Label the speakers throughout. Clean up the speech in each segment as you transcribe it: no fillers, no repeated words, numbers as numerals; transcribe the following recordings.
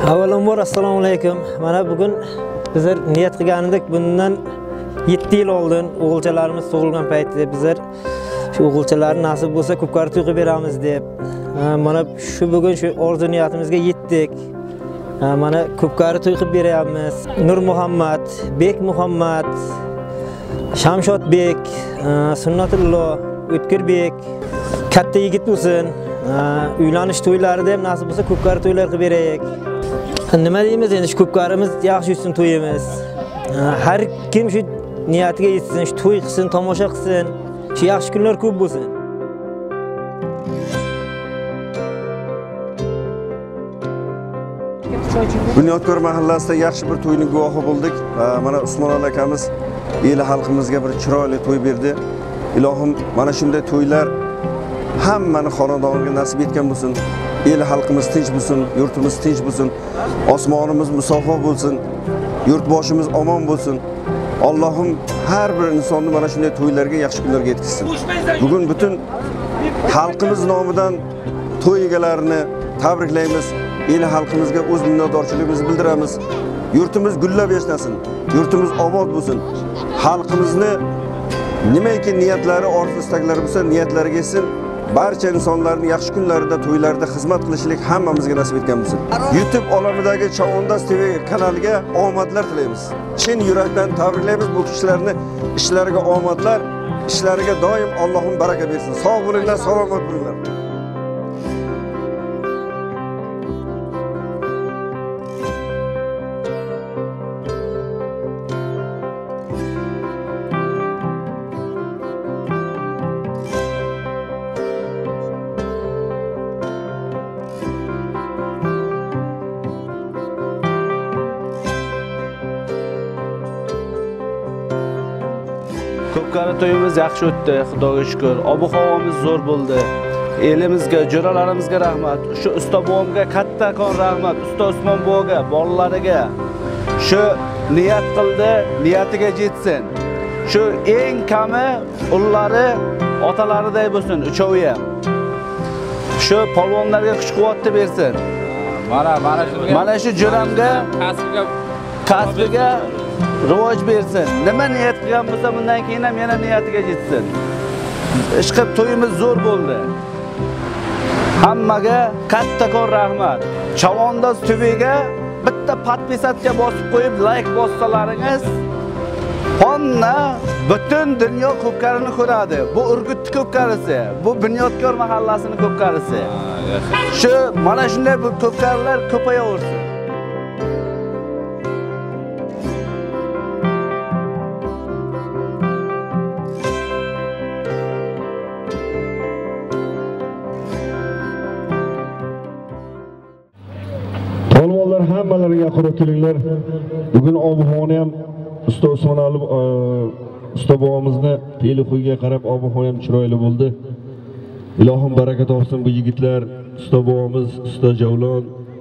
Speaker 1: Avvalambor assalomu alaykum. Mana bugun bizlar niyat qilgandik bundan 7 yil oldin o'g'ilchalarimiz tug'ilgan paytda bizlar shu o'g'ilchalarni nasib bo'lsa ko'pkari to'y qilib beramiz deb. Mana shu bugun shu orzu niyatimizga yetdik. Mana ko'pkari to'y qilib beryapmiz. Nur Muhammad, Bek Muhammad, Shamshodbek, Sunnatullo, O'tkirbek katta yigit bo'lsin. Uylanish to'ylarida ham nasib bo'lsa ko'pkari to'ylar qilib beraylik. Nima deymiz endi shu ko'pkarimiz yaxshi yursin to'yimiz. Har kim shu niyatiga yetsin, shu to'y qilsin, tomosha qilsin, shu yaxshi kunlar ko'p bo'lsin.
Speaker 2: Bunyodkor mahallasida yaxshi bir to'yning guvohi bo'ldik. Mana Usmonali akamiz el xalqimizga bir chiroyli to'y berdi. Ilohim mana shunday to'ylar hammani xonadoniga nasib etgan bo'lsin. El xalqimiz tinch bo'lsin, yurtimiz tinch bo'lsin, osmonimiz musofo bo'lsin, yurtboshimiz omon bo'lsin. Allohim har bir insonni mana shunday to'ylarga, yaxshi kunlarga yetkazsin. Bugun butun xalqimiz nomidan to'y egalarini tabriklaymiz. El xalqimizga o'z minnatdorchiligimizni bildiramiz. Yurtimiz gullab yashnasin, yurtimiz obod bo'lsin. Xalqimizni nimaiki niyatlari, orzu istaklari bo'lsa, niyatlariga yetsin. Barcha insonlarning yaxshi kunlarida, to'ylarda xizmat qilishlik hammamizga nasib etgan bo'lsin. YouTube olamidagi Chavondoz TV kanaliga omadlar tilaymiz. Chin yurakdan tabriklaymiz bu kishilarni, ishlariga omadlar, ishlariga doim Allohim baraka bersin. Sog' bo'linglar, salomat bo'linglar.
Speaker 3: Ko'pkari to'yimiz yaxshi o'tdi, Xudoga shukr. Ob-havomiz zo'r bo'ldi. Elimizga, jo'ralarimizga rahmat. Shu usta buvamga kattakon rahmat. Usta Usmon buvaga, bolalariga. Shu niyat qildi, niyatiga yetsin. Shu eng kami ullari otalariday bo'lsin, uchovi ham. Shu polvonlarga kuch-quvvat bersin. Mana shu jo'ramga, kasbiga rivoj bersin. Nima niyat qilgan bo'lsa, bundan keyin ham yana niyatiga yetsin. Ishqib to'yimiz zo'r bo'ldi. Hammaga kattakon rahmat. Chavondoz TVga bitta podpisatga bosib qo'yib, like bossalaringiz, xonna butun dunyo ko'pkarini ko'radi. Bu Urgutni ko'pkarisi, bu Bunyodkor mahallasining ko'pkarisi. Shu mana shunday bu ko'pkarilar ko'payaversin.
Speaker 4: Polvonlar hammalariga quruq kelinglar. Bugun ob-havoni ham usta Usmonali usta bobomizni telixo'yga qarab ob-havoni ham chiroyli bo'ldi. Ilohim baraka topsin bu yigitlar, usta bobomiz, usta Javlon,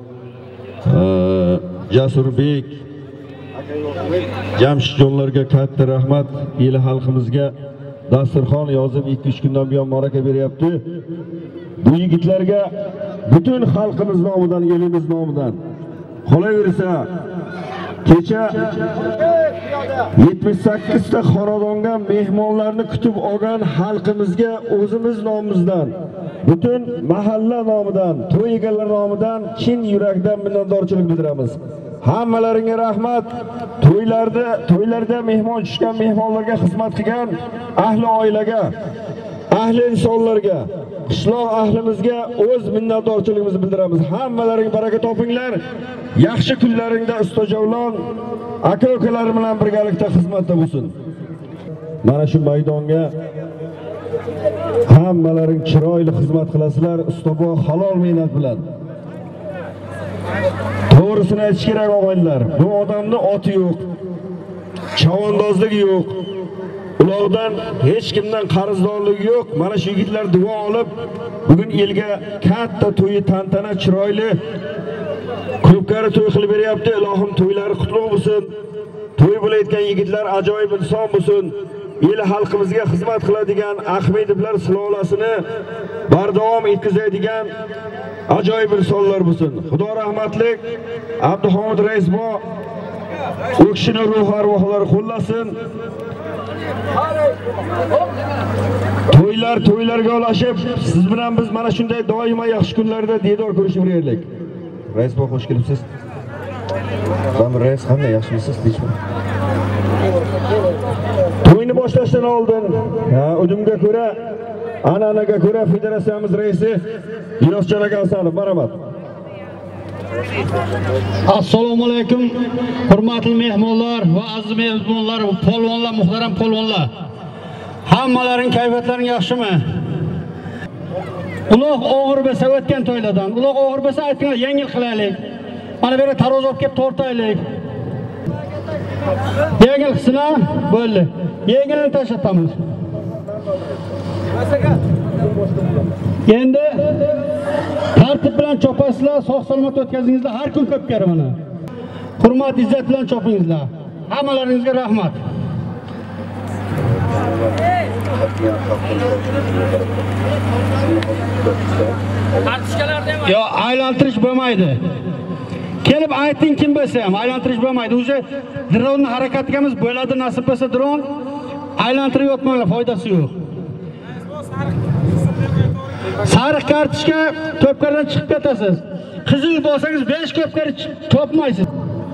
Speaker 4: Jasurbek, Jamshidjonlarga katta rahmat. El xalqimizga dasturxon yozib 2-3 kundan buyon maraka beryapti. Bu yigitlarga butun xalqimiz nomidan, elimiz nomidan qolaversa, kecha 78 ta xonadonga mehmonlarni kutib olgan xalqimizga o'zimiz nomimizdan, butun mahalla nomidan, to'y egalari nomidan chin yurakdan minnatdorchilik bildiramiz. Hammalaringga rahmat. To'ylarda mehmon tushgan mehmonlarga xizmat qilgan ahli oilaga, ahli insonlarga, qishloq ahlimizga o'z minnatdorchiligimizni bildiramiz. Hammalaring baraka topinglar. Yaxshi kunlaringda usta Javlon aka-ukalar bilan birgalikda xizmatda bo'lsin. Mana shu maydonga hammalaring chiroyli xizmat qilasizlar, usta bu halol mehnat bilan. To'g'risini aytish kerak og'aylar. Bu odamning oti yo'q, chavandozligi yo'q. Ulardan hech kimdan qarzdorligi yo'q. Mana shu yigitlar duo olib, bugun elga katta to'yi tantana chiroyli ko'pkari to'y qilib beryapti. Ilohim to'ylari qutlug' bo'lsin. To'y bo'layotgan yigitlar ajoyib inson bo'lsin. El xalqimizga xizmat qiladigan Ahmedovlar sulolasini bardavom etkazadigan ajoyib insonlar bo'lsin. Xudo rahmatlik Abduhamid rais bu u kishini ruh arvohlari qo'llasin. To'ylarga ulashib, siz bilan biz mana shunday doimo yaxshi kunlarda diydor ko'rishib yuraylik. Rais bu xush kelibsiz. Zamir rais qanday yaxshimisiz deyishmi? To'yni boshlashdan oldin, udumga ko'ra, an'anaga ko'ra federatsiyamiz raisi Yurosjon aka Asanov, marhamat.
Speaker 5: Assalomu alaykum, hurmatli mehmonlar va aziz mehmonlar, polvonlar, muhtaram polvonlar. Hammalaring kayfiyatlaring yaxshimi? Uloq og'ir bo'lsa o'tgan to'ylardan, uloq og'ir bo'lsa aytinglar, yengil qilaylik. Mana bu yerga taroz olib kelib tortaylik. Yengil qilsinlar, bo'ldi. Yengilni tashlatamiz. Endi tartib bilan chopasizlar, sog'-salomat o'tkazingizlar, har kun ko'p kerak mana. Hurmat, izzat bilan chopingizlar. Hammalaringizga rahmat. Yo, aylantirish bo'lmaydi. Kelib ayting kim bo'lsa ham aylantirish bo'lmaydi. O'zi dronning harakatimiz bo'ladi, nasib bo'lsa dron aylantirib yotmanglar, foydasi yo'q. Sariq kartochka to'pkardan chiqib ketasiz. Qizil bo'lsangiz 5 ko'pkar topmaysiz.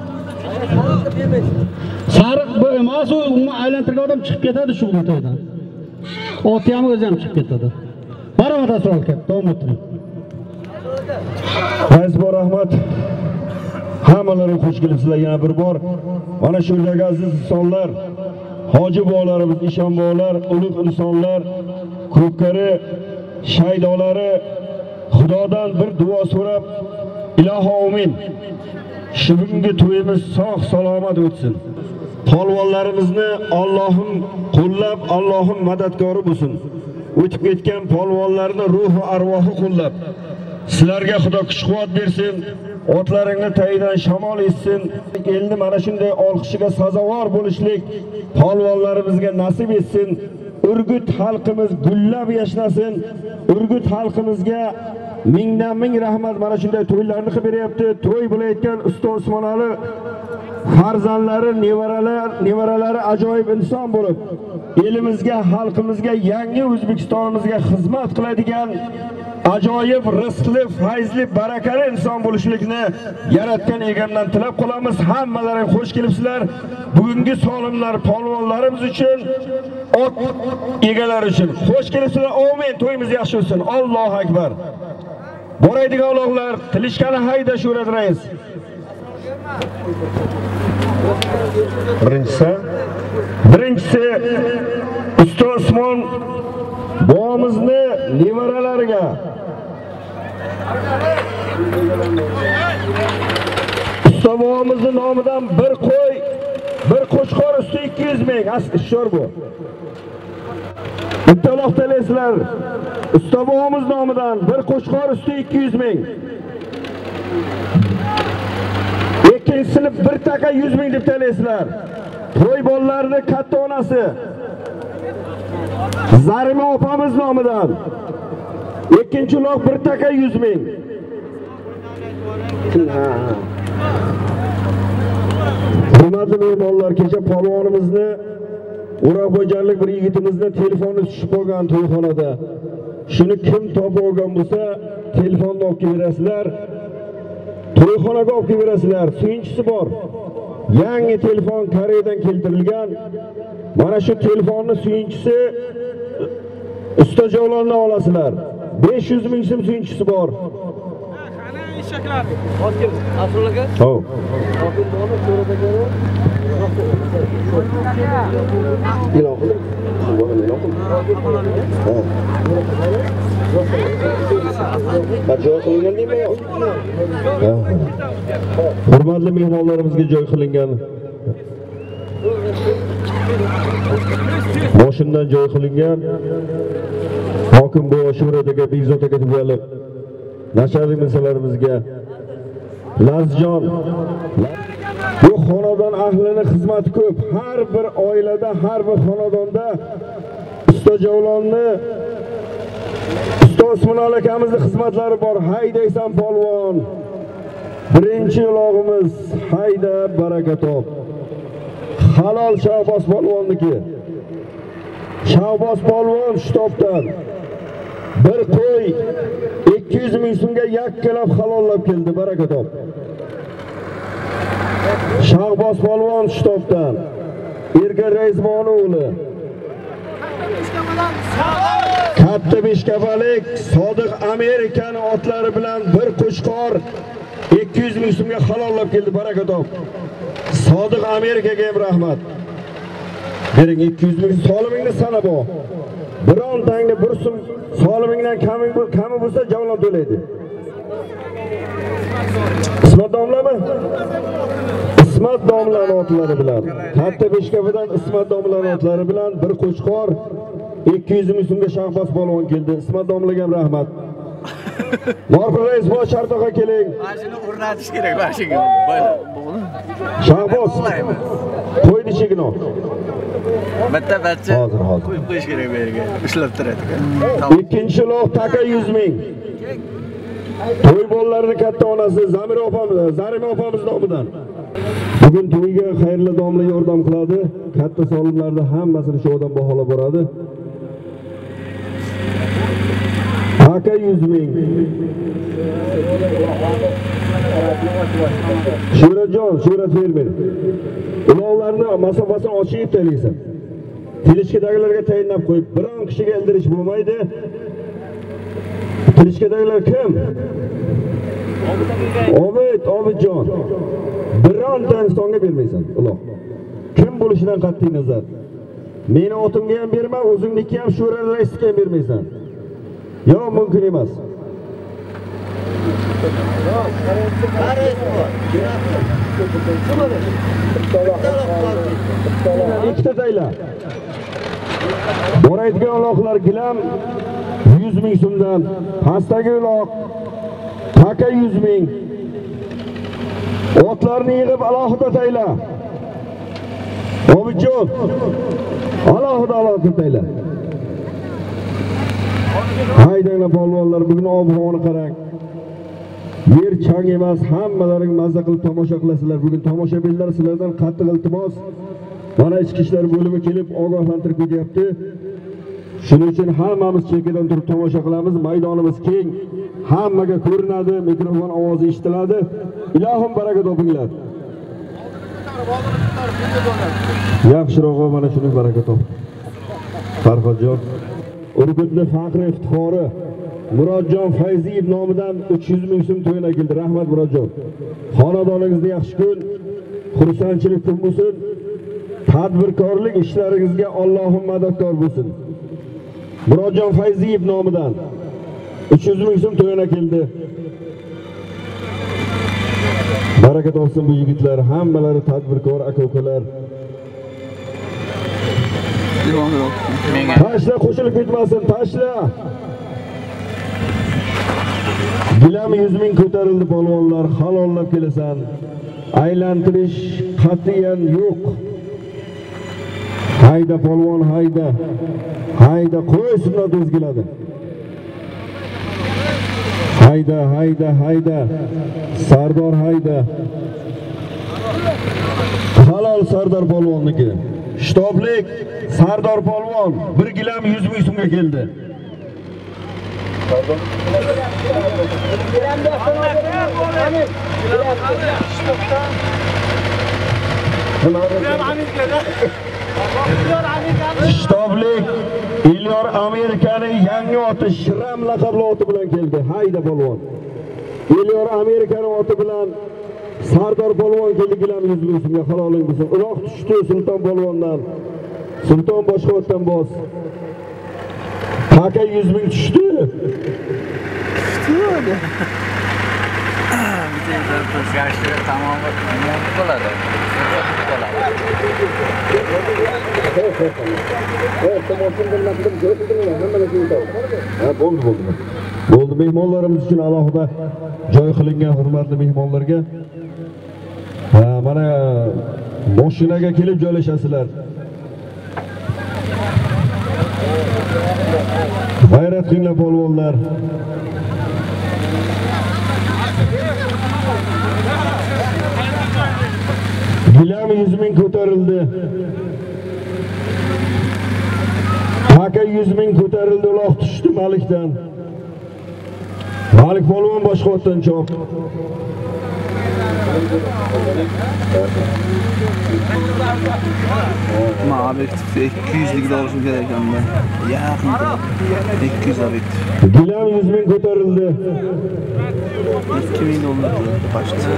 Speaker 5: Sariq emas, uni aylantirgan odam chiqib ketadi shu to'ydan. Oti ham o'zi ham chiqib ketadi. Marhamat asrol aka, davom ettiring.
Speaker 4: Rais bu rahmat. Hammalaring xush kelibsizlar yana bir bor. Mana shu yerga aziz insonlar, hoji bolalarimiz, ishon bolalar, ulug' insonlar, ko'pkari shaydolari Xudodan bir duo so'rab, iloho amin. Shu bugungi to'yimiz sog' salomat o'tsin. Polvonlarimizni Allohim qo'llab, Allohim madadkori bo'lsin. O'tib ketgan polvonlarni ruhi arvohi qo'llab, sizlarga Xudo kuch-quvvat bersin. Otlaringni tayidan shamol etsin. Elni mana shunday olqishiga sazovor bo'lishlik polvonlarimizga nasib etsin. Urgut xalqimiz gullab yashnasin. Urgut xalqimizga mingdan ming rahmat. Mana shunday to'ylarni qilib beryapti. To'y bo'layotgan usta Usmonali farzandlari, nevaralari ajoyib inson bo'lib, elimizga, xalqimizga, yangi O'zbekistonimizga xizmat qiladigan ajoyib rizqli, fayzli, barakali inson bo'lishlikni yaratgan egamdan tilab qolamiz. Hammalaring xush kelibsizlar. Bugungi solimlar polvonlarimiz uchun, ot egalari uchun xush kelibsizlar. Amin. To'yimiz yaxshi bo'lsin. Allohu akbar. Boraydigan uloqlar, tilishkani hayda Shuhrat rais. Birinchisi Usta Usmon bobomizni nevaralariga Usta bobomizni nomidan bir qo'y, bir qo'chqor usti 200 ming. Ashshor bu. Bitta vaqtlaysizlar. Usta bobomiz nomidan bir qo'chqor usti 200 ming. Ikkinchisini bir taka 100 ming deb talaysizlar. To'y bolalarini katta onasi Zarima opamiz nomidan ikkinchi uloq bir taka 100 ming. Hurmatli mehmonlar, kecha polvonimizni O'raqbo'janlik bir yigitimizni telefoni tushib qolgan to'yxonada. Shuni kim topib olgan bo'lsa, telefonni olib berasizlar. To'yxonaga olib berasizlar. Suyunchisi bor. Yangi telefon Koreyadan keltirilgan. Mana shu telefonning suyunchisi ustajovlardan olasizlar. 500 ming so'm suyunchisi bor.
Speaker 6: Qani eshaklar. Hozir asrlarga.
Speaker 4: Xo'p. Hurmatli mehmonlarimizga joy qilingan. Moshindan joy qilingan. Hokim bu Shuhrat aka, Bekzod aka tug'ilib, nasharlik minsalarimizga Lazjon. Bu xonadon ahlining xizmati ko'p. Har bir oilada, har bir xonadonda ustajavlonni Usta Usmonali akamizning xizmatlari bor. Haydaysan polvon. Birinchi ulog'imiz hayda baraka top. Halol Shahboz polvonniki. Shahboz polvon shtobdan bir qo'y 200 ming so'mga yakkalab halollab keldi, baraka top. Shahboz polvon shtobdan Erkin Raismonovli. Katta beshkafalik Sodiq Amerikan otlari bilan bir qo'shqor 200 ming so'mga halollab keldi, baraka top. Sodiq Amerikaga ham rahmat. Bering 200 ming solimingni sanab ol. Birontangni bir so'm solimingdan kami bo'lsa javlon to'laydi. Ismat domlami? Ismat domlaning otlari bilan, katta beshkafadan Ismat domlaning otlari bilan bir qo'shqor 200 ming so'mga Shahboz polvon keldi. Ismat domlaga ham rahmat. Morxon rais bosh shartoqa keling.
Speaker 6: Mashina o'rnatish kerak mashinaga. Bo'ldi.
Speaker 4: Shahboz. Qo'ydi chegini.
Speaker 6: Bitta bachcha.
Speaker 4: Hozir.
Speaker 6: Qo'yib qo'yish kerak bu yerga. Ishlab turadi.
Speaker 4: Ikkinchi loq taka 100 ming. To'y bolalarining katta onasi Zarima opamiz nomidan. Bugun to'yga xayrli domla yordam qiladi. Katta solimlarda hammasini shu odam baholab boradi. Taka 100 ming. Shuhrat fermer. Ulovlarni masofasini ochib taylaysan. Tilishkadagilarga tayinlab qo'yib, biron kishiga ildirish bo'lmaydi. Tilishkadagilar kim? Obidjon. Bironta insonga bermaysan, ulov. Kim bo'lishidan qat'iy nazar. Meni otimga ham berma, o'zingniki ham Shuhrat raisga ham bermaysan. Yo'q, mumkin emas. Ikkita tayla. Boraydigan uloqlar gilam 100 ming so'mdan, pastdagi uloq taka 100 ming. Otlarni yig'ib alohida tayla. Obidjon. Alohida tayla. Haydanglar polvonlar, bugun ob-havoni qarang. Yer chang emas, hammalaring mazza qilib tomosha qilasizlar. Bugun tomoshabinlar sizlardan qattiq iltimos. Mana ichki ishlar bo'limi kelib ogohlantirib ketyapti. Shuning uchun hammamiz chekkadan turib tomosha qilamiz. Maydonimiz keng, hammaga ko'rinadi, mikrofon ovozi eshitiladi. Ilohim baraka topinglar. Yaxshiroq mana shuni baraka top. Farhodjon Urgutli faxriy iftixori Murodjon Fayziyev nomidan 300 ming so'm to'yina keldi. Rahmat Murodjon. Xonadoningizda yaxshi kun, xursandchilik kun bo'lsin. Tadbirkorlik ishlaringizga Allohim madadkor bo'lsin. Murodjon Fayziyev nomidan 300 ming so'm to'yina keldi. Baraka topsin bu yigitlar, hammalari tadbirkor aka-ukalar. Tashla qo'shilib ketmasin, tashla. Gilam 100 ming ko'tarildi polvonlar, halollab kelasan. Aylantirish qat'iyan yo'q. Hayda polvon, hayda. Hayda, qo'y sunnat o'zgiladi. Hayda. Sardor hayda. Halol Sardor polvonniki. Shtoblik Sardor polvon 1 gilam 100 ming so'mga keldi. Shtoblik Elyor Amerikaning yangi oti Shram laqabli oti bilan keldi. Hayda polvon. Elyor Amerikaning oti bilan Sardor polvon keldi, gilam 100 ming so'mga haloling bo'lsin. Uloq tushdi Sulton polvondan. Sulton boshqa otdan bos. Taka 100 ming tushdi. Bo'ldi. Mehmonlarimiz uchun alohida joy qilingan hurmatli mehmonlarga. Mana mashinaga kelib joylashasizlar. G'ayrat qilinglar polvonlar. Gilam 100 ming ko'tarildi. Taka 100 ming ko'tarildi, uloq tushdi Malikdan. Malik polvon boshqa otdan cho'q.
Speaker 3: Men obyektivda 200 likda olishim kerak ekan ben. Yaqinda 200 obyektiv.
Speaker 4: Gilam 100 ming ko'tarildi.
Speaker 3: 2000 dollar başta.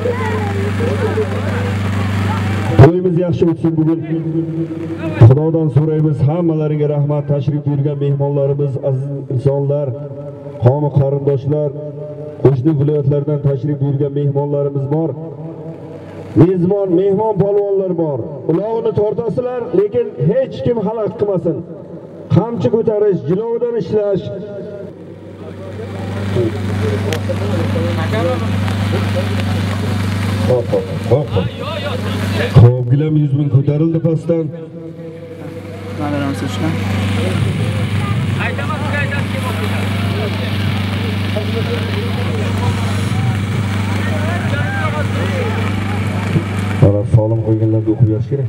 Speaker 4: To'yimiz yaxshi o'tsin bugun. Xudodan so'raymiz, hammalaringga rahmat. Tashrif buyurgan mehmonlarimiz, aziz insonlar, qo'ni qarindoshlar, qo'shni viloyatlardan tashrif buyurgan mehmonlarimiz bor. Mezbon, mehmon polvonlar bor. Ulovni tortasizlar, lekin hech kim xalaq qilmasin. Qamchi ko'tarish, jilovdan ishlash. Xo'p, gilam 100 ming ko'tarildi pastdan.
Speaker 3: Nadaram so'chgan.
Speaker 4: Qarab solim qo'yganlarga o'qib yozish kerak.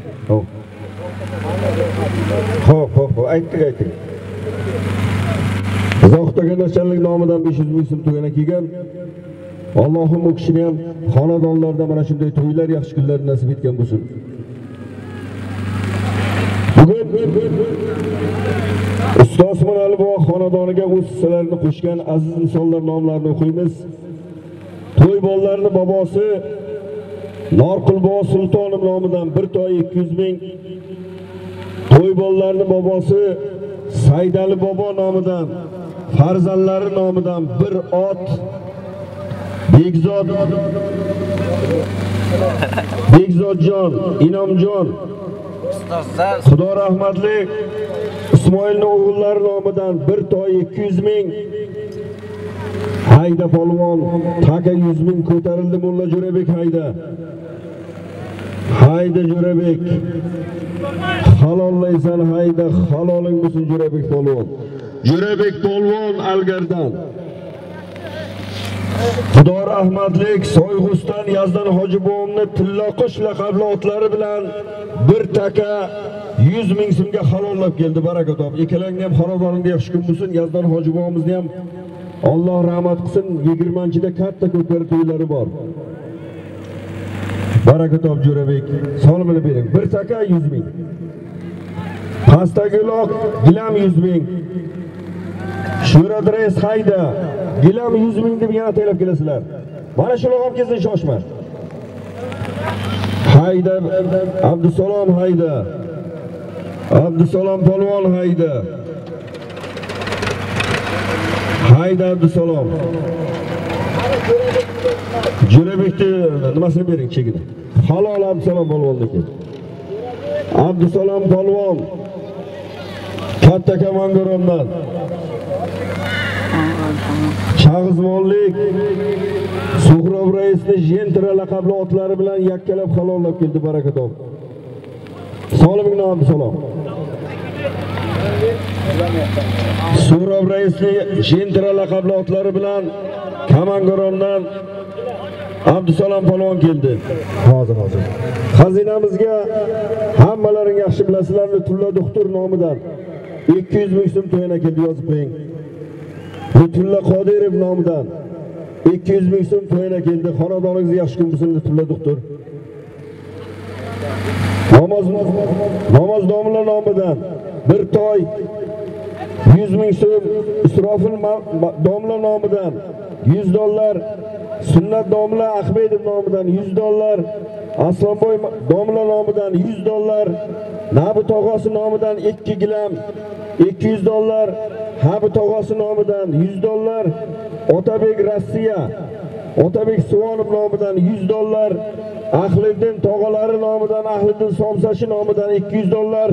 Speaker 4: Xo'p, aytdik. Zohid Gandarchanlik nomidan 500 ming so'm to'yana kelgan. Allohim u kishini ham xonadonlarda mana shunday to'ylar, yaxshi kunlar nasib etgan bo'lsin. Bugun Ustoz Usmonali bobo xonadoniga o'z hissalarini qo'shgan aziz insonlar nomlarini o'qiymiz. To'y bolalarining bobosi Norqulbobo Sultonov nomidan 1 to'y 200 ming. To'y bolalarining bobosi Saydali bobo nomidan, farzandlari nomidan 1 ot. Begzodjon, Inomjon, Xudo rahmatlik Ismoilning o'g'illari nomidan 1 to'y 200 ming. Hayda polvon, taka 100 ming ko'tarildi Mulla Jo'rabek hayda. Hayda Jo'rabek. Halollaysan hayda, haloling bo'lsin Jo'rabek polvon. Jo'rabek polvon Algardan. Xudo rahmatlik Soyg'ustan Yazdan Hoji bobomni Tilloqish laqabli otlari bilan 1 taka 100 ming so'mga halollab keldi. Baraka top. Ikkalangni ham xonadoningda yaxshi kun bo'lsin. Yazdan Hoji bobomizni ham Alloh rahmat qilsin. 20-chida katta ko'kari to'ylari bor. Baraka top Jo'rabek. Solimini bering. 1 taka 100 ming. Pastdagi uloq gilam 100 ming. Shurat rais hayda. Gilam 100 ming deb yana taylab kelasizlar. Mana shu log'am kelsin shoshma. Hayda Abdusalom hayda. Abdusalom polvon hayda. Hayda Abdusalom. Jo'rabekni nimasini bering chekini. Halol Abdusalom polvonniki. Abdusalom polvon katta Kamangorondan. Shag'izmonlik Suhrov raisning Jentra laqabli otlari bilan yakkalab halollab keldi. Baraka top. Soliming nom Abdusalom. Suhrov raisning Jentra laqabli otlari bilan Kamangorondan Abdusalom polvon keldi. Hozir. Xazinamizga hammalaring yaxshi bilasizlar, Tulla doktor nomidan 200 ming so'm to'yana keldi, yozib qo'ying. Lutfulla Qodirov nomidan 200 ming so'm to'yana keldi. Xonadoningiz yaxshi kun bo'lsin Lutfulla doktor. Namoz domla nomidan 1 to'y 100 ming so'm. Isrofil domla nomidan 100 dollar. Sunnat domla Ahmedov nomidan 100 dollar. Aslonboy domla nomidan 100 dollar. Nabi tog'osi nomidan 2 gilam 200 dollar. Habi tog'osi nomidan 100 dollar. Otabek Rossiya, Otabek Suvonov nomidan 100 dollar. Ahliddin tog'alari nomidan Ahliddin Somsashi nomidan 200 dollar.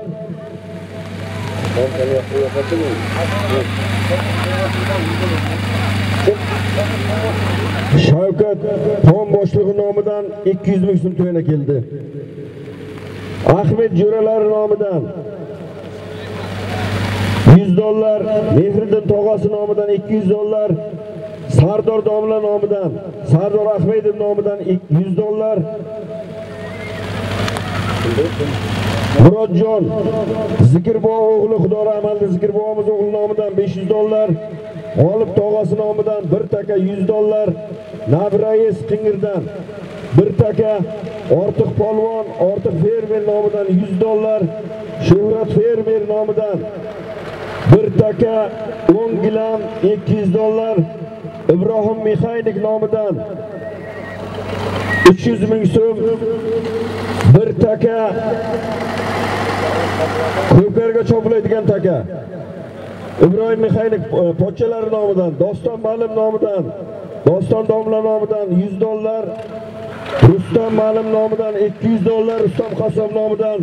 Speaker 4: Shavkat Tom boshlig'i nomidan 200 ming so'm to'yana keldi. Ahmed Jo'ralari nomidan 100 200 dollar, Mehriddin tog'asi nomidan 200 dollar, Sardor domla nomidan, Sardor Ahmedov nomidan 100 dollar. Murodjon Zikirbo o'g'li Xudo rahmatli Zikirbomiz o'g'li nomidan 500 dollar. G'olib tog'asi nomidan 1 taka 100 dollar. Nabrais Qingirdan 1 taka, Ortiq polvon, Ortiq fermer nomidan 100 dollar. Shuhrat fermer nomidan 1 taka 10 gilam 200 dollar. Ibrohim mexanik nomidan 300 ming so'm 1 taka ko'plarga chopilaydigan taka. Ibrohim mexanik pochchalari nomidan, Doston Ma'lim nomidan, Doston domla nomidan 100 dollar, Rustam Ma'lim nomidan 200 dollar, Rustam Qasom nomidan,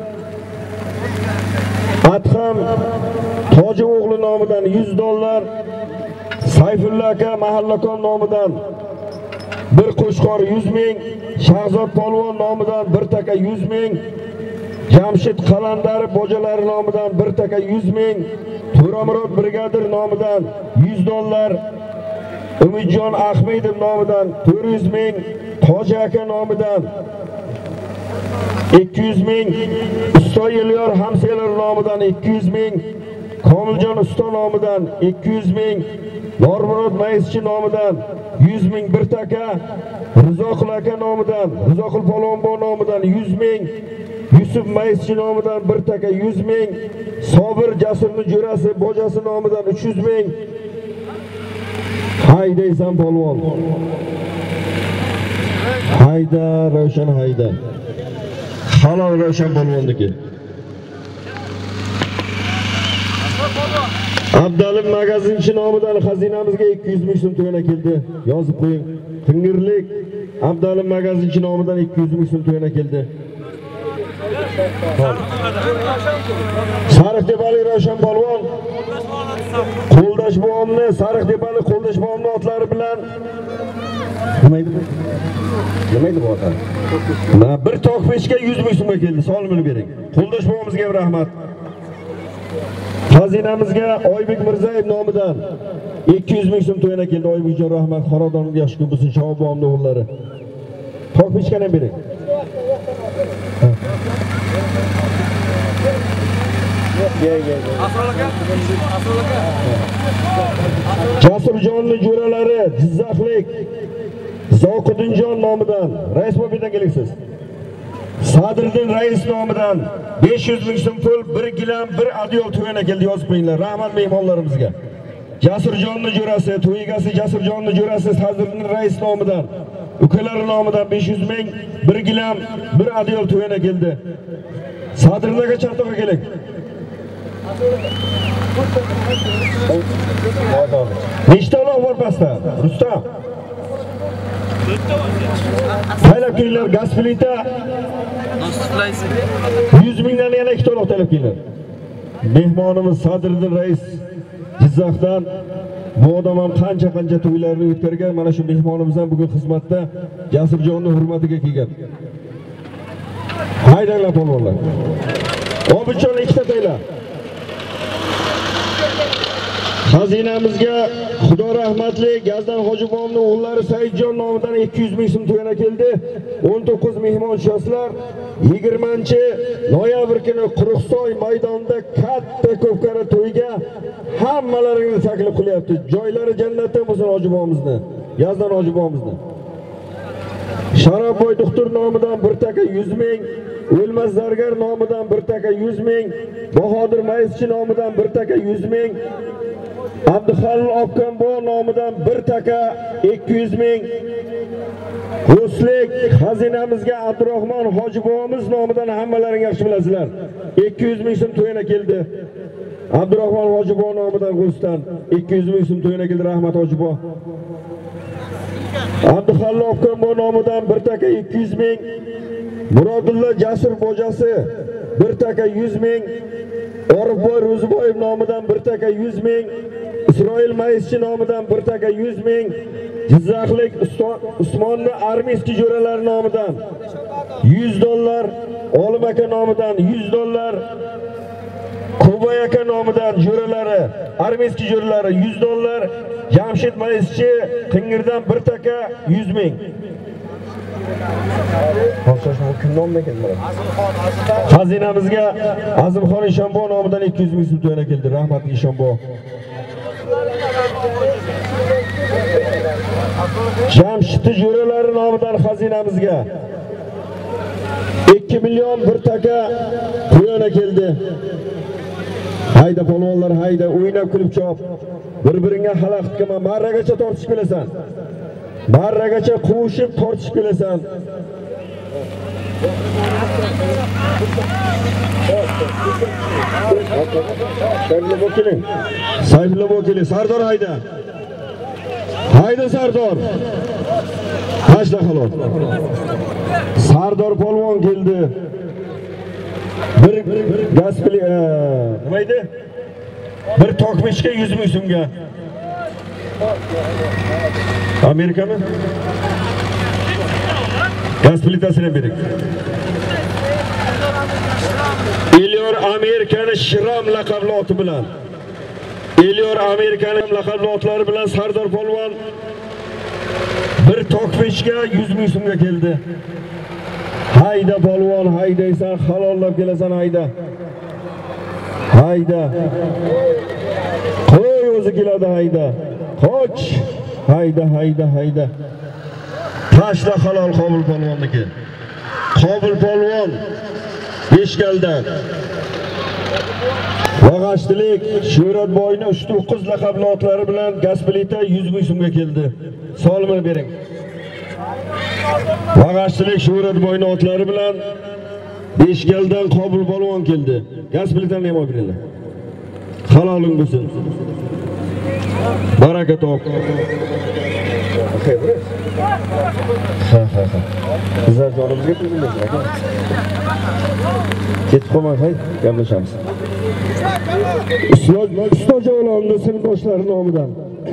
Speaker 4: Adham Toji o'g'li nomidan 100 dollar, Sayfulla aka Mahallakon nomidan 1 qo'shqor 100 ming, Shahzod polvon nomidan 1 taka 100 ming, Jamshid Qalandari bojalari nomidan 1 taka 100 ming, To'ramurod brigadir nomidan 100 dollar, Umidjon Ahmedov nomidan 400 ming, Toji aka nomidan 200 ming, Usto Elyor Hamselar nomidan 200 ming, Komiljon Usto nomidan 200 ming, Normurod Maischi nomidan 100 ming 1 taka, Rizoqul aka nomidan, Rizoqul Polvonbo nomidan 100 ming, Yusuf Maischi nomidan 1 taka 100 ming, Sobir Jasurni jo'rasi bojasi nomidan 300 ming. Haydaysan polvon. Hayda Ravshan hayda. Halol Ravshan polvonniki. Abdalim magazinchi nomidan xazinamizga 200 ming so'm to'yana keldi. Yozib qo'ying. Qingirlik Abdalim magazinchi nomidan 200 ming so'm to'yana keldi. Sariqtepalik Ravshan polvon Qo'ldash bog'imni, Sariqtepalik Qo'ldash bog'imni otlari bilan nima edi bu ota? Bir tok pechga 100 ming so'mga keldi. Solimini bering. Qo'ldash bog'imizga rahmat. Xazinamizga Oybek Mirzayev nomidan 200 ming so'm to'yana keldi. Oybekjon rahmat, Xorodonga yaxshi kun bo'lsin, Shavob bog'imning o'g'illari. Tok pechkani bering. Jasurjonning jo'ralari Jizzaxlik Zoqiddinjon nomidan rais bo'lib keliksiz. Sadriddin rais nomidan 500 ming so'm pul, 1 gilam, 1 adyol to'yana keldi, yozib qo'yinglar. Rahmat mehmonlarimizga. Jasurjonning jo'rasi, to'ygasi Jasurjonning jo'rasi Sadriddin rais nomidan, ukalari nomidan 500 ming, 1 gilam, 1 adyol to'yana keldi. Sadriddinga chatoqqa keling. Nechta uloq bor pastda? Rustam. Taylab kelinglar, gaz plita. 100 mingdan yana 2 uloq taylab kelinglar. Mehmonimiz Sadriddin rais Jizzaxdan bu odam ham qancha to'ylarni o'tkazgan. Mana shu mehmonimiz ham bugun xizmatda Jasurjonning hurmatiga kelgan. Haydanglar polvonlar. Obidjon 2 ta taylab. Xazinamizga Xudo rahmatli Gazdan Hojibovning o'g'illari Saidjon nomidan 200 ming so'm to'yana keldi. 19 mehmon shoslar 20-noyabr kuni Quruqsoy maydonida katta ko'pkari to'yga hammalaringizni taklif qilyapti. Joylari jannatdan bo'lsin Hojibovimizni, Gazdan Hojibovimizni. Sharofboy doktor nomidan 1 taka 100 ming, O'lmas zargar nomidan 1 taka 100 ming, Bahodir Maischi nomidan 1 taka 100 ming, Abduhalil Obkambo nomidan 1 taka 200 ming. Ruslik xazinamizga Abdurahmon Hojibovimiz nomidan hammalaring yaxshi bilasizlar. 200 ming so'm to'yana keldi. Abdurahmon Hojibov nomidan G'ustan 200 ming so'm to'yana keldi. Rahmat Hojibov. Abduhalil Obkambo nomidan 1 taka 200 ming. Murodulla Jasur bojasi 1 taka 100 ming. Orifboy Ro'ziboyev nomidan 1 taka 100 ming. Isroil Maischi nomidan 1 taka 100 ming. Jizzaxlik Usmonni armiyski jo'ralari nomidan 100 dollar. Olim aka nomidan 100 dollar. Bubay aka nomidan jo'ralari, armiyskiy jo'ralari $100, Jamshid Maischi Qingirdan bir taka 100 ming. Xazinamizga Azimxon Eshonbo nomidan 200 ming so'm to'yana keldi. Rahmatli Eshonbo. Jamshid jo'ralari nomidan xazinamizga 2 million 1 taka to'yana keldi. Hayda polvonlar, hayda, o'ynab kulib chop. Bir-biringga xalaqit qilma, marragacha tortishib kelasan. Marragacha qo'shib tortishib kelasan. Sayfullo Bokiling, Sardor hayda. Hayda Sardor. Tashla xolos. Sardor polvon keldi. Bir gaspli nima edi? Bir tokmishga 100 ming so'mga. Amerikami? Gaz plitasini bering. Eliyor Amerikani Shram laqabli oti bilan. Eliyor Amerikani laqabli otlari bilan Sardor polvon bir tokmishga 100 ming so'mga keldi. Hayda polvon, haydaysan, halollab kelasan hayda. Hayda. Qo'y o'zi keladi hayda. Qoch. Hayda, hayda, hayda. Tashla halol Qobil polvonniki. Qobil polvon Beshgaldan. Vag'ashtilik Sho'ratboyni 3-9 laqabli otlari bilan Gasplita 100 ming so'mga keldi. Solimini bering. Vag'ashtilik Sho'ratboyni otlari bilan Beshgaldan Qobil polvon keldi. Gasplitani ham olib beringlar. Haloling bo'lsin. Baraka top. Ha. Bizlar jonimizga tegildi aka. Ketib qolmang, hay, gaplashamiz. Ustojo'lonni sinfdoshlari nomidan.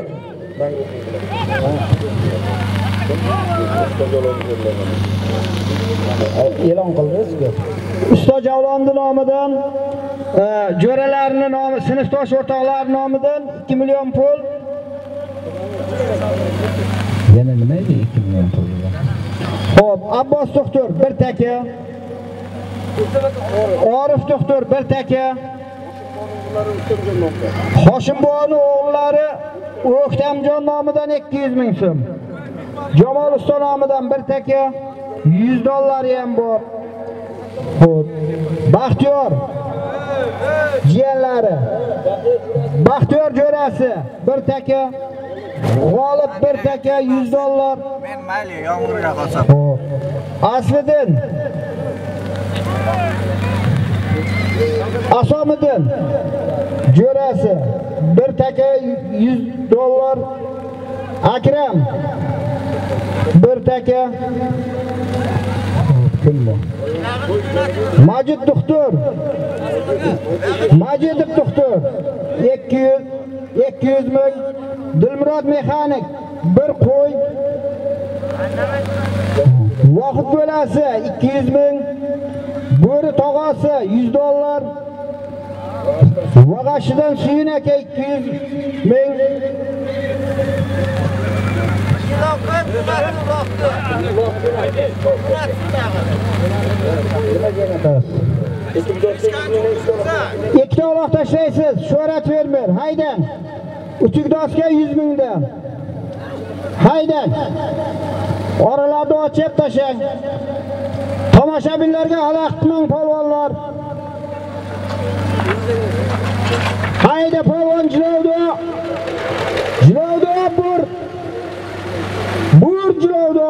Speaker 7: E'lon qildingizku. Ustojo'lonni nomidan, jo'ralarining nomi, sinfdosh o'rtoqlari nomidan 2 million pul.
Speaker 8: Yana nima edi 2 million pul?
Speaker 7: Xo'p, Abbos doktor 1 taka. Orif doktor 1 taka. Hoshimboyning o'g'illari O'ktamjon nomidan 200 ming so'm. Jamol usta nomidan 1 taka, $100 ham bor. Xo'p, Baxtiyor jiyanlari, Baxtiyor jo'rasi 1 taka, G'olib 1 taka, $100.
Speaker 6: Men mayli, yomg'irga qolsam.
Speaker 7: Xo'p, Asliddin Asomiddin jo'rasi 1 taka, $100. Akram 1 taka. Kimlar? Majid doktor. Majidov doktor 200 ming. Dilmurod mexanik 1 qo'y. Vohid bo'lasi 200 ming. Bo'ri tog'asi $100. Vag'ashidan Suyun aka 200 ming. Ikkita uloq tashlaysiz, Sho'rat fermer, haydang. Uchukdosga 100 mingdan. Haydang. Oralarni ochib tashlang. Tomoshabinlarga xalaqit qilmang polvonlar. Hayda polvon jilovda. Jilovda bur. Bur jilovda.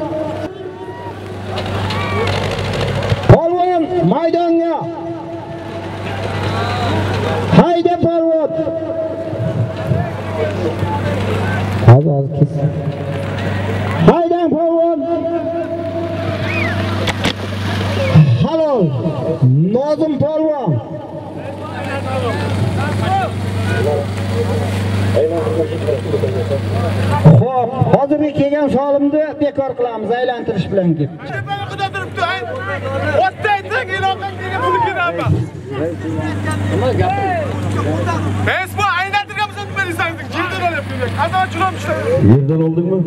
Speaker 7: Polvon maydonga. Hayda polvon.
Speaker 8: Hozir kes.
Speaker 7: Haydang polvon. Halol. Nozim polvon. Xo'p, hozirgi kelgan solimni bekor qilamiz aylantirish bilan ketdi.
Speaker 4: Yerden oldun mu?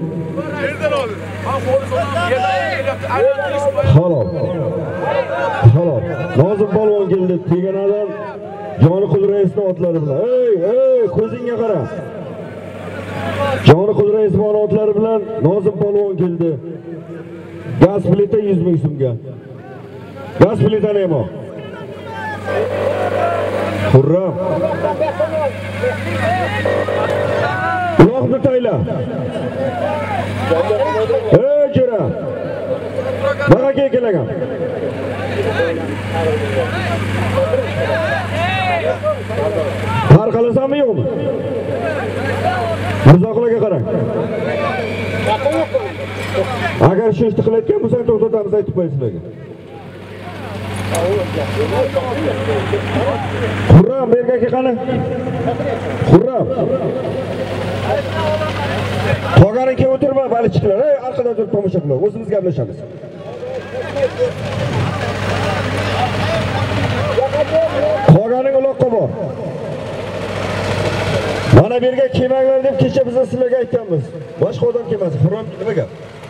Speaker 4: Halol. Halol. Nozim polvon keldi. Teganadan Joni Qudratov otlari bilan. Ey, ko'zingga qara. Joni Qudratov otlari bilan Nozim polvon keldi. Gaz plita 100 ming so'mga. Gaz plita nima? Hurra. Uloqni tayla. Ey jira. Baqaga kelagan. Tarqalasanmi yo'qmi? Mirzoqlarga qarang. Agar shu ishni qilayotgan bo'lsang, to'xtatamiz aytib qo'y sizlarga. Xurram, bergaki qani? Xurram. Qolganing kelib o'tirma, baliqchilar. Ey, orqada turib tomosha qilib, o'zimiz gaplashamiz. Qolganing uloqqa bor. Mana bu yerga kelmanglar deb kecha biz sizlarga aytganmiz. Boshqa odam kelmasin. Xurram nima gap?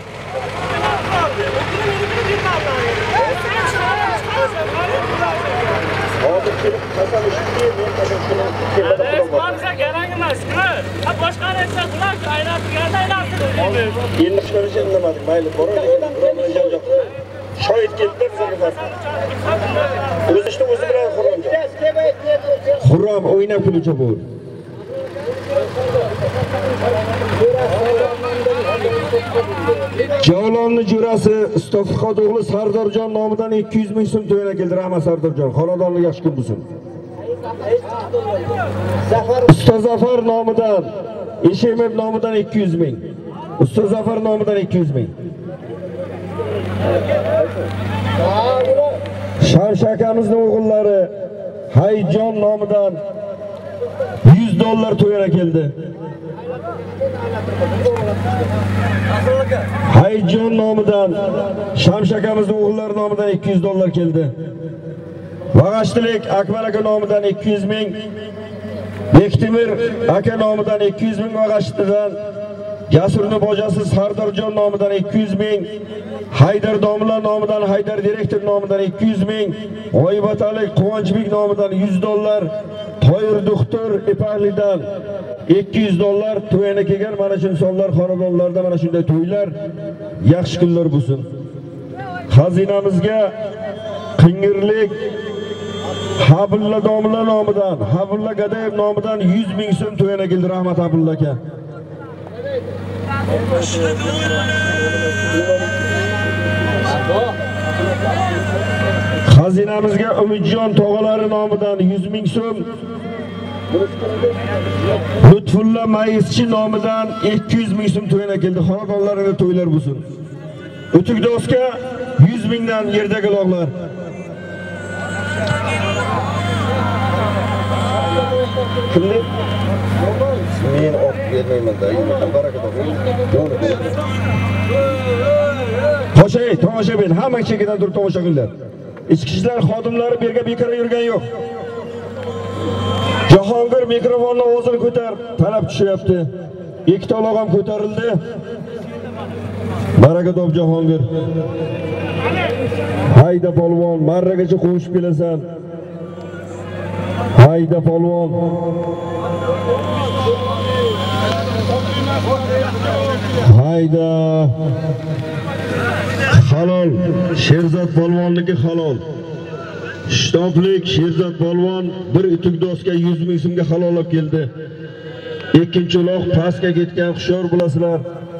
Speaker 4: Hozir kelib qasam ishimga men qasam qilib
Speaker 9: Boshqa kerak emas. Boshqa narsa qilib aylantirganda aylantirib.
Speaker 4: Endi chiqarishga indamadik. Mayli, boraylik. Shoyit keldi bizga bas. O'zi ishni o'zi bilan Xurram. Xurram o'ynab kuluvchi bu. Javlonni jurasi Istofxod o'g'li Sardorjon nomidan 200 ming so'm to'yana keldi. Rahmat Sardorjon. Xonadonlik yaxshi kun bo'lsin. Ustoz Zafar nomidan Eshemov nomidan 200 ming. Ustoz Zafar nomidan 200 ming. Shamsh akamizning o'g'illari Hayjon nomidan $100 to'yana keldi. Hayjon nomidan Shamsh akamizning o'g'illari nomidan $200 keldi. Vag'ashtilik Akmal aka nomidan 200 ming. Bektemir aka nomidan 200 ming Vag'ashtidan. Jasurning bojasi Sardorjon nomidan 200 ming. Haydar domla nomidan Haydar direktor nomidan 200 ming. Oybatalik Quvonchbek nomidan $100. Toyir doktor Ipahlidan $200 to'yana kelgan. Mana shu insonlar xonadonlarda mana shunday to'ylar yaxshi kunlar bo'lsin. Xazinamizga Qingirlik Habulla domla nomidan, Habulla Gadayev nomidan 100 ming so'm to'yana keldi. Rahmat Habulla aka. Xazinamizga Umidjon tog'alari nomidan 100 ming so'm. Lutfulla Mayischi nomidan 200 ming so'm to'yana keldi. Xonadonlarida to'ylar bo'lsin. O'tuk do'stga 100 mingdan yerdagi loqlar. Kimni? Men olib bermayman-da, baraka toping. Qo'shay, tomoshabin, hamma chekidan turib tomosha qilinglar. Ichki ishlar xodimlari bu yerga bekor yurgan yo'q. Jahongir mikrofonni o'zini ko'tar, talab tushyapti. Ikkita loq ham ko'tarildi. Baraka top Jahongir. Hayda polvon, marragacha qo'shib kelasan. Hayda polvon. Hayda. Halol. Sherzod polvonniki halol. Shtoplik Sherzod polvon bir utuk doska 100 ming so'mga halollab keldi. Ikkinchi loq pastga ketgan, hushyor bo'lasizlar.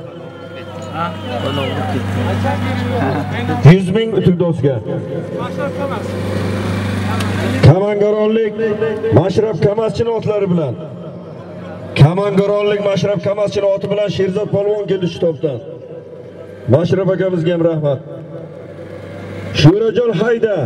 Speaker 4: 100 ming utuk doska. Kamangaronlik Mashraf Kamaschini otlari bilan. Kamangaronlik Mashraf Kamaschini oti bilan Sherzod polvon keldi shtopdan. Mashraf akamizga ham rahmat. Sho'rajon hayda.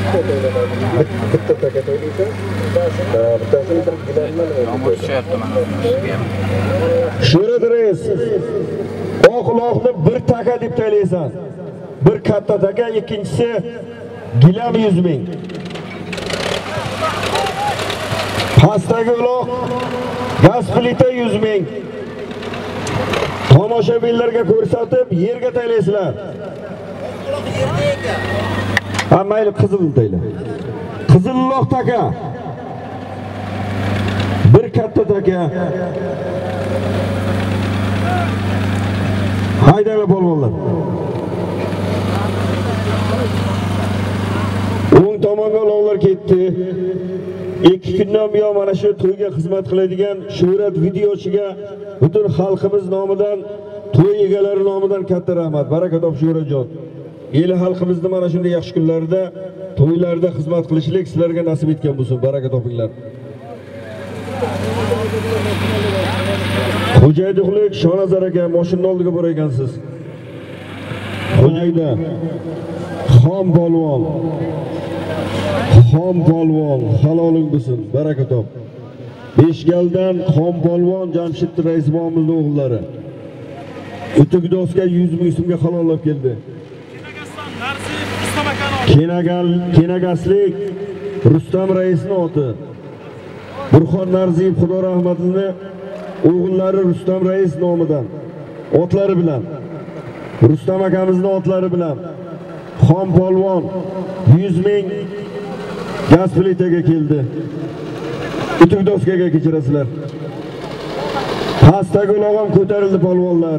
Speaker 4: bitta taka to'ylaysan. Bittasini bir gilarman.
Speaker 6: Yomg'ir tushyapti mana bunisiga.
Speaker 4: Sho'rat reis. Oqloqni bir taka deb to'ylaysan. Bir katta taka, ikkinchisi gilam 100 ming. Pastdagi uloq gaz plita 100 ming. Tomoshabinlarga ko'rsatib yerga taylaysizlar. Ha mayli qizil tayla. Qizil uloq taka. Bir katta taka. Haydanglar polvonlar. O'ng tomonga uloqlar ketdi. 2 kundan buyon mana shu to'yga xizmat qiladigan Sho'rat videochiga butun xalqimiz nomidan, to'y egalari nomidan katta rahmat. Baraka top Sho'ratjon. El xalqimizni mana shunday yaxshi kunlarda, to'ylarda xizmat qilishlik sizlarga nasib etgan bo'lsin. Baraka topinglar. Xo'jaydiqlik Shonazar aka mashinaning oldiga bor ekansiz. Xo'jayda xom polvon. Xom polvon, haloling bo'lsin, baraka top. Beshgaldan xom polvon Jamshid rais bobomizni o'g'illari. O'tugdosga 100 ming so'mga halollab keldi. Kenagaslik Rustam raisning oti. Burxon Narziyev Xudo rahmatini o'g'illari Rustam rais nomidan, otlari bilan, Rustam akamizning otlari bilan xom polvon 100 ming gaz plitaga keldi. O'tugdoskaga kechirasizlar. Pastdagi uloq ko'tarildi polvonlar.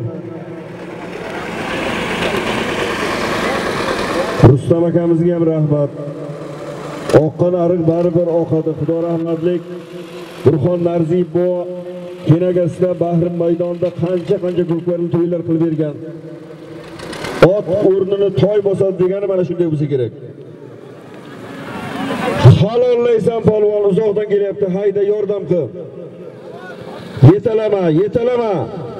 Speaker 4: Rustam akamizga ham rahmat. Oqqan ariq baribir oqadi. Xudo rahmatlik. Burxon Narziyev bu Kenagasda Bahrim maydonida qancha ko'klarni to'ylar qilib bergan. Ot o'rnini toy bosadi degani mana shunday bo'lsa kerak. Halollaysan polvon, uzoqdan kelyapti. Hayda yordam qil. Yetalama.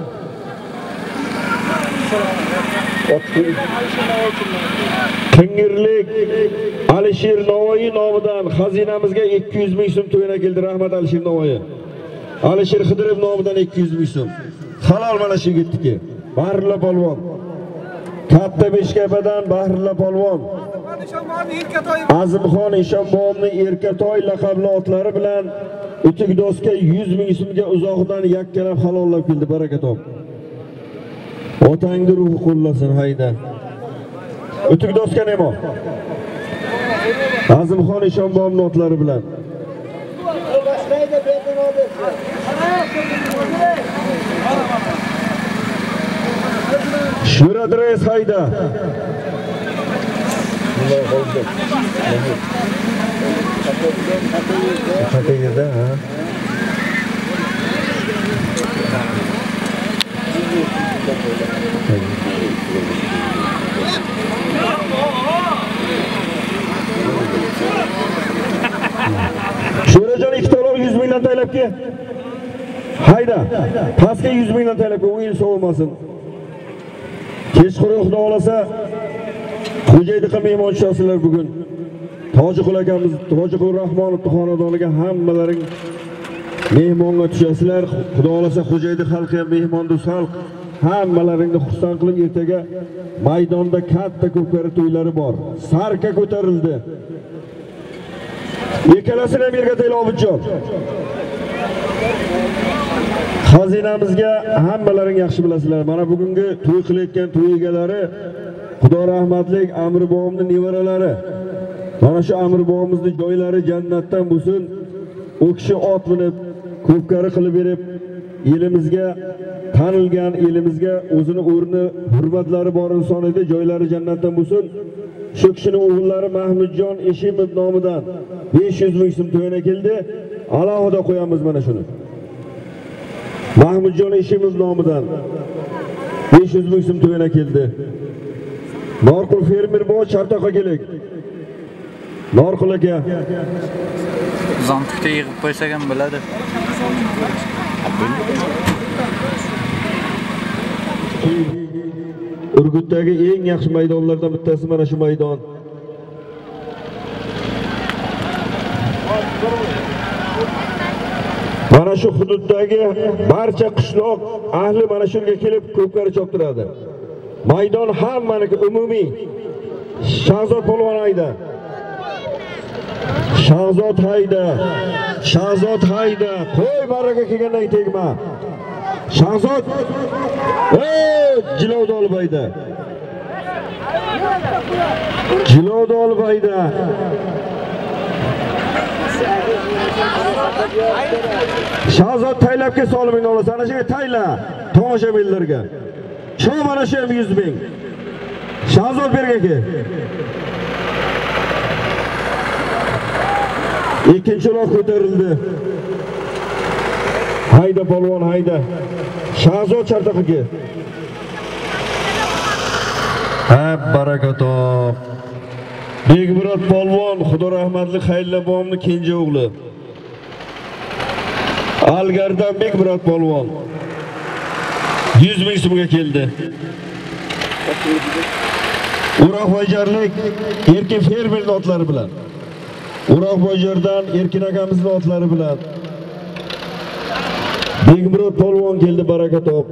Speaker 4: Kingirlik Alisher Navoiy nomidan xazinamizga 200 ming so'm to'yina keldi. Rahmat Alisher Navoiy. Alisher Xidirov nomidan 200 ming so'm. Halol mana shu yigitniki. Bahrilla polvon. Katta Beshkapadan Bahrilla polvon. Azimxon Eshonboyning Erkatoy laqabli otlari bilan O'tugdosga 100 ming so'mga uzoqdan yakkalab halollab keldi. Baraka top. Otangni ruhi qo'llasin hayda. O'tugdosga nemo? Azimxon Eshonboyning otlari bilan. Sho'rat rais hayda. Qatayda ha. Sho'rajon ikkita uloq 100 mingdan taylab ke. Hayda. Pastga 100 mingdan taylab o'yin so'lmasin. Kechqurun Xudo xolasa Xo'jaydiqqa mehmon tushasizlar bugun. Tojiqul akamiz, Tojiqul Rahmonov xonadoniga hammalaring mehmonga tushasizlar. Xudo xolasa Xo'jaydiq xalqi ham mehmon do'st xalq. Hammalaringni xursand qilib ertaga maydonda katta ko'kari to'ylari bor. Sarka ko'tarildi. Ikkalasini ham yerga tayla Obidjon. Xazinamizga hammalaring yaxshi bilasizlar. Mana bugungi to'y qilayotgan to'y egalari Xudo rahmatlik Amir bobomning nevaralari. Mana shu Amir bobomizning joylari jannatdan bo'lsin. U kishi ot minib, ko'pkari qilib berib, elimizga tanilgan, elimizga o'zini o'rni, hurmatlari bor inson edi, joylari jannatdan bo'lsin. Shu kishining o'g'illari Mahmudjon Eshimov nomidan 500 ming so'm to'yina keldi. Alohida qo'yamiz mana shuni. Mahmudjon Eshimov nomidan 500 ming so'm to'yina keldi. Norqul fermer bo Chartoqqa kelik. Norqul aka.
Speaker 6: Zontikda yig'ib qo'ysak ham bo'ladi.
Speaker 4: Urgutdagi eng yaxshi maydonlardan bittasi mana shu maydon. shu hududdagi barcha qishloq ahli mana shu yerga kelib ko'pkari choptiradi. Maydon hammaniki umumiy. Shahzod polvon hayda. Shahzod hayda. Shahzod hayda. Qo'y baraka kelgandan tegma. Shahzod. Jilovda olib hayda. Jilovda olib hayda. Shahzod taylab kelsa olib olasan. Ana shu tayla. Tomoshabinlarga. Shu mana shu 100 ming. Shahzod berga kel. İkinci uloq ko'tarildi. Hayda polvon hayda. Shahzod chartoqqa kel. Ha barakatot. Begmurod polvon Xudo rahmatli Xayrilla bobomning kenja o'g'li. Algardan Begmurod polvon 100 ming so'mga keldi. Uroq bojarlik erkin fermer otlari bilan. Uroq bojardan Erkin akamizning otlari bilan. Begmurod polvon keldi barakatot.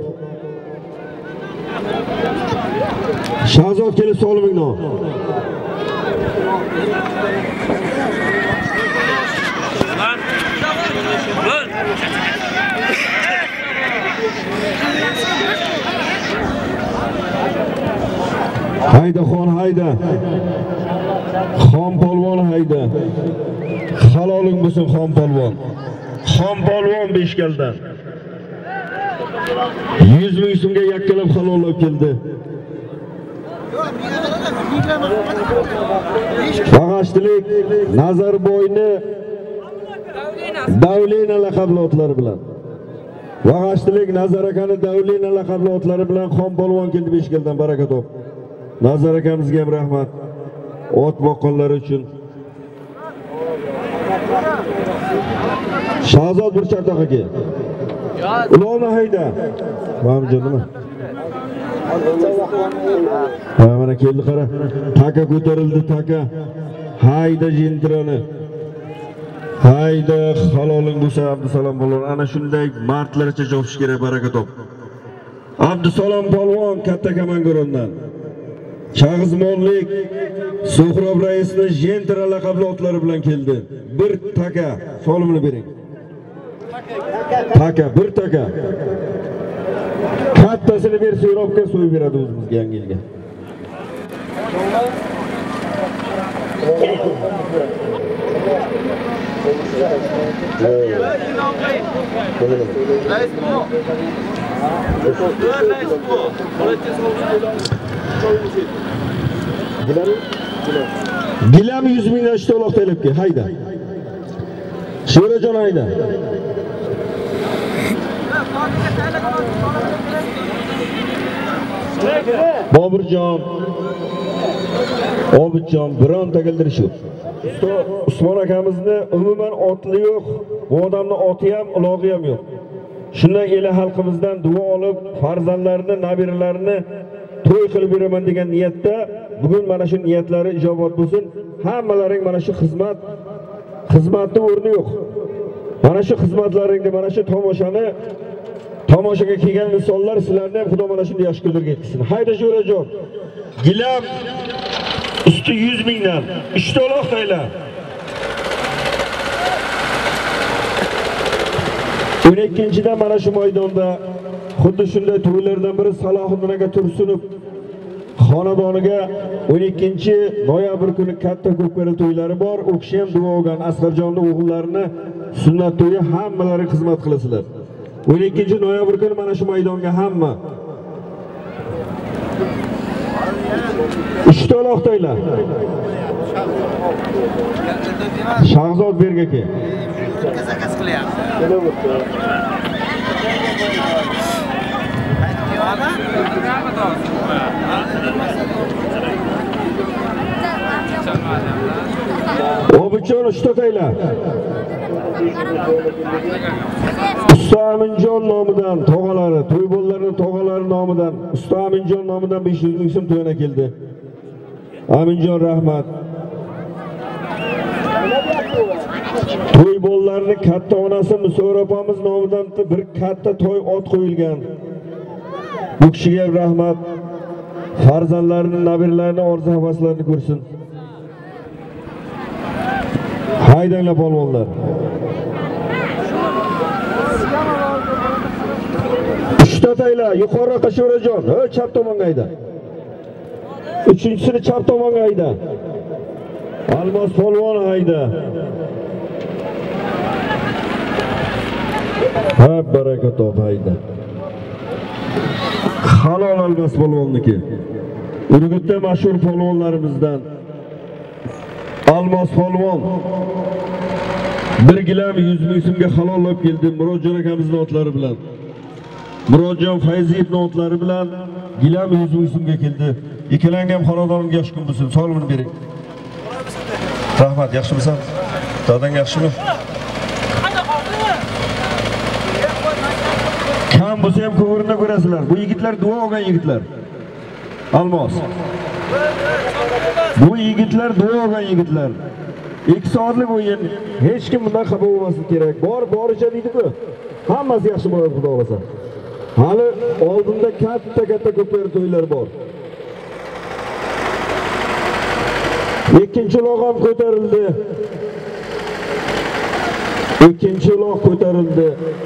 Speaker 4: Shahzod kelib solimingni ol. Hayda xon hayda. Xon polvon hayda. Haloling bo'lsin xon polvon. Xon polvon Beshkaldan 100 ming so'mga yakkalab halollab keldi. Bag'ashtilik Nazarboyni Davlina laqabli otlari bilan. Bag'ashtilik Nazar akani Davlina laqabli otlari bilan xon polvon keldi Beshkaldan barakatot. Nazar akamizga ham rahmat. Ot boqqanlari uchun. Shahzod bir chartoqqa kel. Uloqni hayda. Mamjon nima? Ha mana keldi qara. Taka ko'tarildi taka. Hayda jintirani. Hayda haloling bo'lsa Abdusalom polvon. Ana shunday martlarcha jopish kerak barakatot. Abdusalom polvon katta Kamangorondan. Chag'izmonlik So'xrob raisning Jentira laqabli otlari bilan keldi. Bir taka solimini bering. Taka, bir taka. Kattasini bersa Yevropga so'yib beradi o'zimizga yangi yilga. Gilam 100 mingdan ishta uloq taylab kel, hayda. Sho'rajon hayda. Boburjon, Obidjon bironta gildirish yo'q. Usmon akamizni umuman otli yo'q, bu odamning oti ham, ulog'i ham yo'q. Shundan eli xalqimizdan duo olib, farzandlarini, nabiralarini to'y qilib beraman degan niyatda bugun mana shu niyatlari ijobat bo'lsin. Hammalaring mana shu xizmatning o'rni yo'q. Mana shu xizmatlaringni, mana shu tomoshaga kelgan insonlar sizlarni ham Xudo mana shunday yaxshi kunlarga yetkazsin. Hayda Sho'rajon. Gilam usti 100 mingdan. Ishta uloq tayla. 12-da mana shu maydonda xuddi shunday to'ylardan biri Salohiddin aka Tursunov xonadoniga 12-noyabr kuni katta ko'pkari to'ylari bor. U kishi ham duo olgan Asqarjonning o'g'illarini sunnat to'yi hammalari xizmat qilasizlar. 12-noyabr kuni mana shu maydonga hamma ishta uloq tayla. Shahzod berga kel. Obidjon ishta tayla. Usta Aminjon nomidan tog'alari, to'ybollarning tog'alari nomidan Usta Aminjon nomidan 500 ming so'm to'yana keldi. Aminjon rahmat. To'y bolalarni katta onasi Musavvar opamiz nomidan bir katta to'y ot qo'yilgan. Bu kishiga rahmat. Farzandlarini, nabiralarini, orzu-havaslarini ko'rsin. Haydanglar polvonlar. Uchta tayla yuqoriroqqa Sho'rajon, chap tomonga hayda. Uchinchisini chap tomonga hayda. Almos polvon hayda. Ha, baraka top hayda. Halol Almos polvonniki. Urgutda mashhur polvonlarimizdan Almos polvon 1 gilam 100 ming so'mga halollab keldi Murodjon akamizning otlari bilan. Murodjon Fayziyevning otlari bilan gilam 100 ming so'mga keldi. Ikkalangan ham xonadonimga yaxshi kun bo'lsin. Sog'liqni bering. Rahmat, yaxshimisan? Dadang yaxshimi? Kam bo'lsa ham ko'rinda ko'rasizlar. Bu yigitlar duo olgan yigitlar. Almos. Bu yigitlar duo olgan yigitlar. 2 soatlik o'yin. Hech kim bundan xafa bo'lmasin kerak. Boricha deydi-ku. Hammasi yaxshi bo'ladi, xudo xolasa. Hali oldinda katta ko'plar to'ylar bor. Ikkinchi uloq ham ko'tarildi. Ikkinchi uloq ko'tarildi.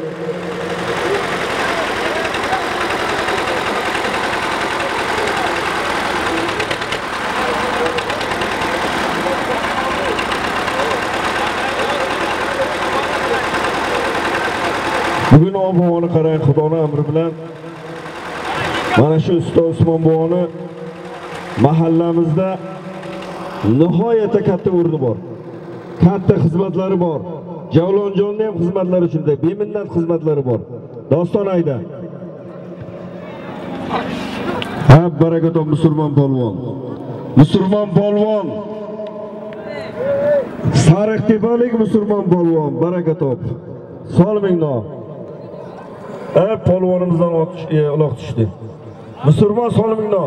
Speaker 4: Bugun ob-havoni qarang, Xudoning amri bilan mana shu usta Usmon buvoni mahallamizda nihoyatda katta o'rni bor. Katta xizmatlari bor. Javlonjonning ham xizmatlari shunday, beminnat xizmatlari bor. Doston ayda. Ha, barakatom musulmon polvon. Musulmon polvon. Sariqtepalik musulmon polvon, barakatom. Solmingno. Polvonimizdan uloq tushdi. Musulmon solmingno.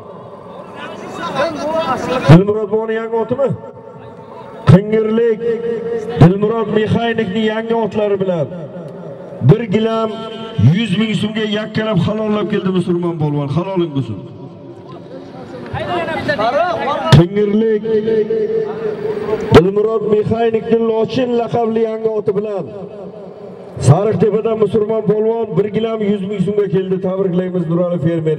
Speaker 4: Dilmurod buvoni yangi otimi? Qingirlik Dilmurod mexanikning yangi otlari bilan 1 gilam 100 ming so'mga yakkalab halollab keldi musulmon polvon. Haloling bo'lsin. Qingirlik Dilmurod mexanikning Lochin laqabli yangi oti bilan Sariqtepadan musulmon polvon 1 gilam 100 ming so'mga keldi. Tabriklaymiz Nurali fermer.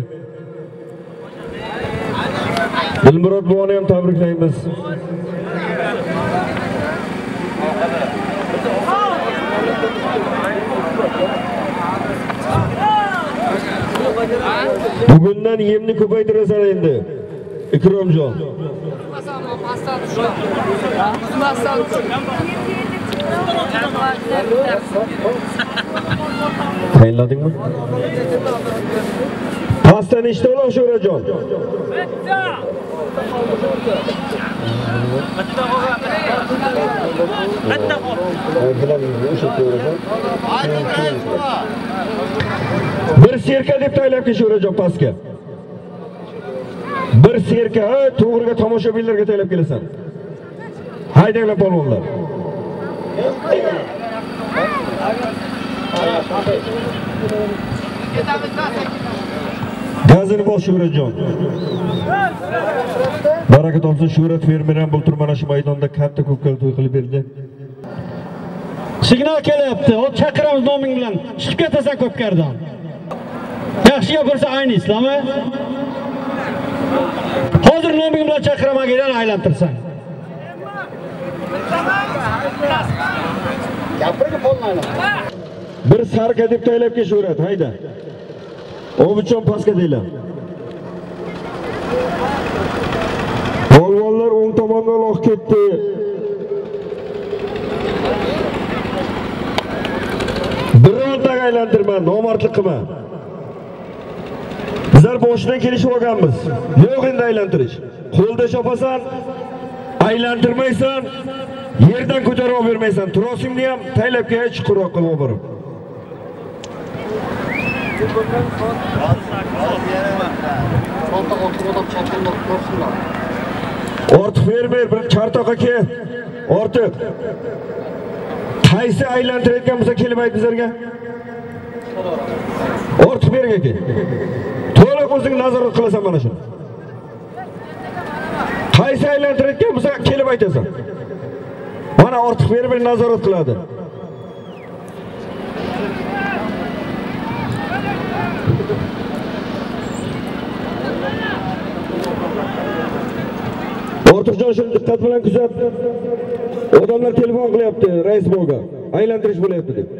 Speaker 4: Dilmurod buvoni ham tabriklaymiz. Bugundan yemni ko'paytirasan endi. Ikromjon. Tayinladingmi? Pastani ishda uloq Sho'rajon. Bir serka deb taylab kel Sho'rajon pastga. Bir serka, to'g'riga tomoshabinlarga taylab kelasan. Haydanglar polvonlar. Gazini bosh Sho'rajon. Baraka topsin, Shuhrat fermer ham bultur mana shu maydonda katta ko'pkal to'y qilib berdi.
Speaker 5: Signal kelyapti. O chaqiramiz noming bilan. Chiqib ketasan ko'pkardan. Yaxshi gapirsa ayni islomi? Hozir noming bilan chaqiraman, kelgan aylantirsan. Gapirga bo'lmaydi.
Speaker 4: Bir sarka deb taylab kel Shuhrat, hayda. Obichon pastga deylar. Polvonlar o'ng tomonga uloq ketdi. Bironta aylantirma, nomardlik qilma. Bizlar boshidan kelishib olganmiz. Yo'q endi aylantirish. Qo'lda chopasan, aylantirmaysan, yerdan ko'tarib olib bermaysan. Trosingni ham taylab kel, chuqurroq qilib olib borib. Ortiq fermer bir chartoq aka. Ortiq. Qaysi aylantirayotgan bo'lsa kelib ayt bizlarga. Ortiq berga aka. To'liq o'zing nazorat qilasan mana shuni. Qaysi aylantirayotgan bo'lsa kelib aytasan. Mana ortiq berib nazorat qiladi. Ortiqjon shuni diqqat bilan kuzat. Odamlar telefon qilyapti, rais bo'lga. Aylantirish bo'lyapti deb.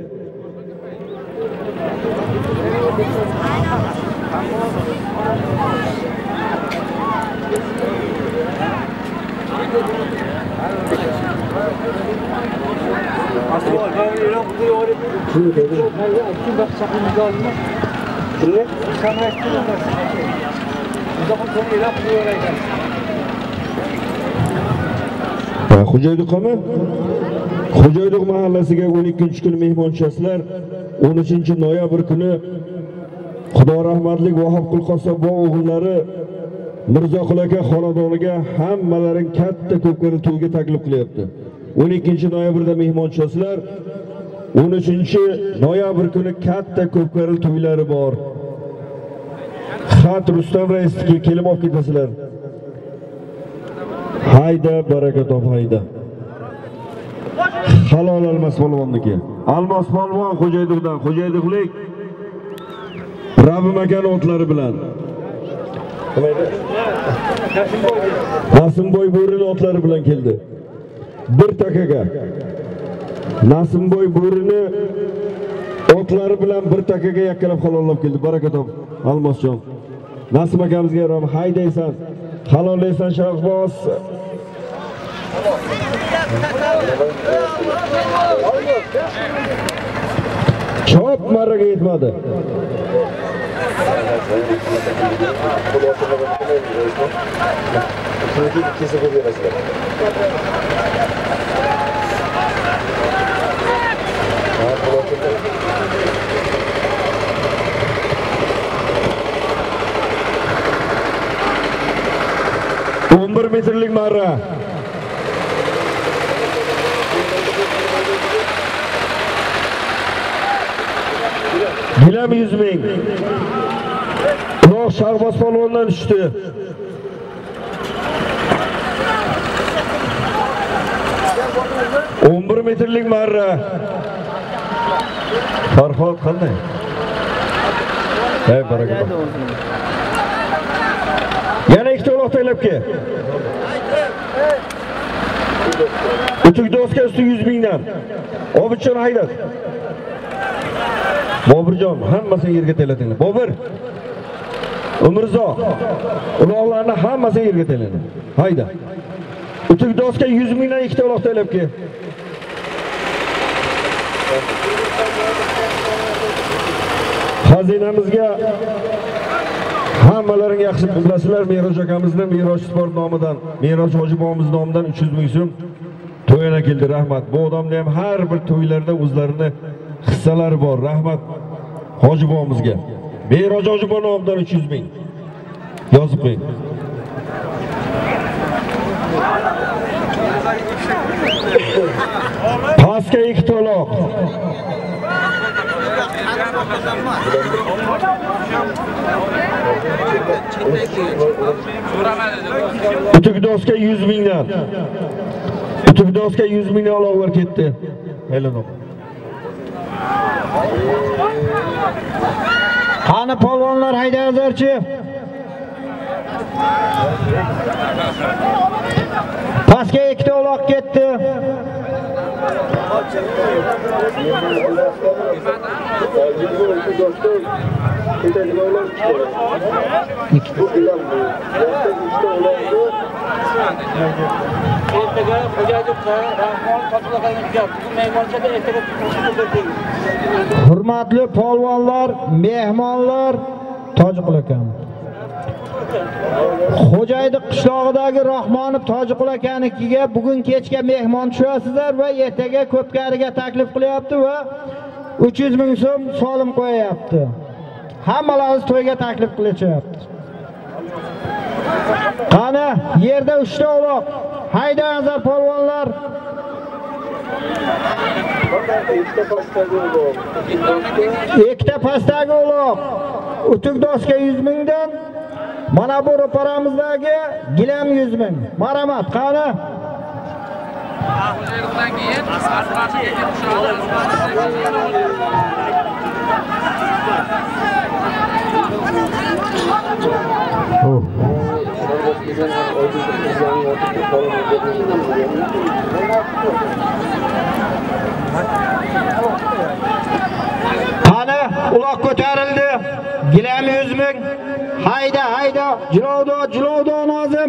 Speaker 4: Xo'jaydiqmi? Xo'jaydiq mahallasiga 12-kun mehmon tushasizlar. 13-noyabr kuni Xudo rahmatlik Vohab Qulqosob o'g'illari Mirzaqul aka xonadoniga hammalaring katta ko'pkari to'yga taklif qilyapti. 12-noyabrda mehmon tushasizlar. 13-noyabr kuni katta ko'pkari to'ylari bor. Xat Rustam raisga kelib olib ketasizlar. Hayda baraka top hayda. Halol Almas polvonniki. Almas polvon Xo'jaydiqdan, Xo'jaydiqlik Rabbim akani otlari bilan. Nasimboy bo'rini otlari bilan keldi. Bir takaga. Nasimboy bo'rini otlari bilan bir takaga yakkalab halollab keldi. Baraka top Almasjon. Nasim akamizga rahmat. Haydaysan. Halollaysan Shahboz. Chop marraga yetmadi. Bir metrlik marra. Gilam 100 ming. Quloq Shahboz polvondan tushdi. Bir metrlik marra. Farhod qanday? Hey baraka. Yana ikkita uloq taylab kel. Utuk doska usti 100 mingdan. Obidjon haydat. Bobirjon hammasini yerga taylatinglar. Bobir. Umirzo. Uloqlarni hammasini yerga taylatinglar. Hayda. Utuk doska 100 mingdan ikkita uloq taylab kel. Xazinamizga hammalaring yaxshi bilasizlar, Mehroj akamizni Mehroj sport nomidan, Mehroj hojibomiz nomidan 300 ming so'm to'yana keldi. Rahmat. Bu odamda ham har bir to'ylarda o'zlarini hissalari bor. Rahmat hojibomizga. Mehroj hojibo nomidan 300 ming. Yozib qo'ying. Pastga 2 to'loq. Utuk doska 100 mingdan. Utuk doska 100 mingdan olovlar ketdi. Haylanib.
Speaker 7: Qani polvonlar haydangizlarchi. Pastga 2 ta uloq ketdi. Hurmatli polvonlar, mehmonlar, Tojiqul akam. Xo'jaydiq qishlog'idagi Rahmonov Tojiqul akanikiga bugun kechga mehmon tushasizlar va ertaga ko'pkariga taklif qilyapti va 300 ming so'm solim qo'yapti. Hammalaringiz to'yga taklif qilishyapti. Qani, yerda 3 ta uloq. Haydangizlar polvonlar. Ikkita pastdagi uloq. Utuk doska 100 mingdan. Mana bu ro'paramizdagi gilam 100 ming. Marhamat, qani. Qani, uloq ko'tarildi. Gilam 100 ming. Hayda. Jilovdo nozim.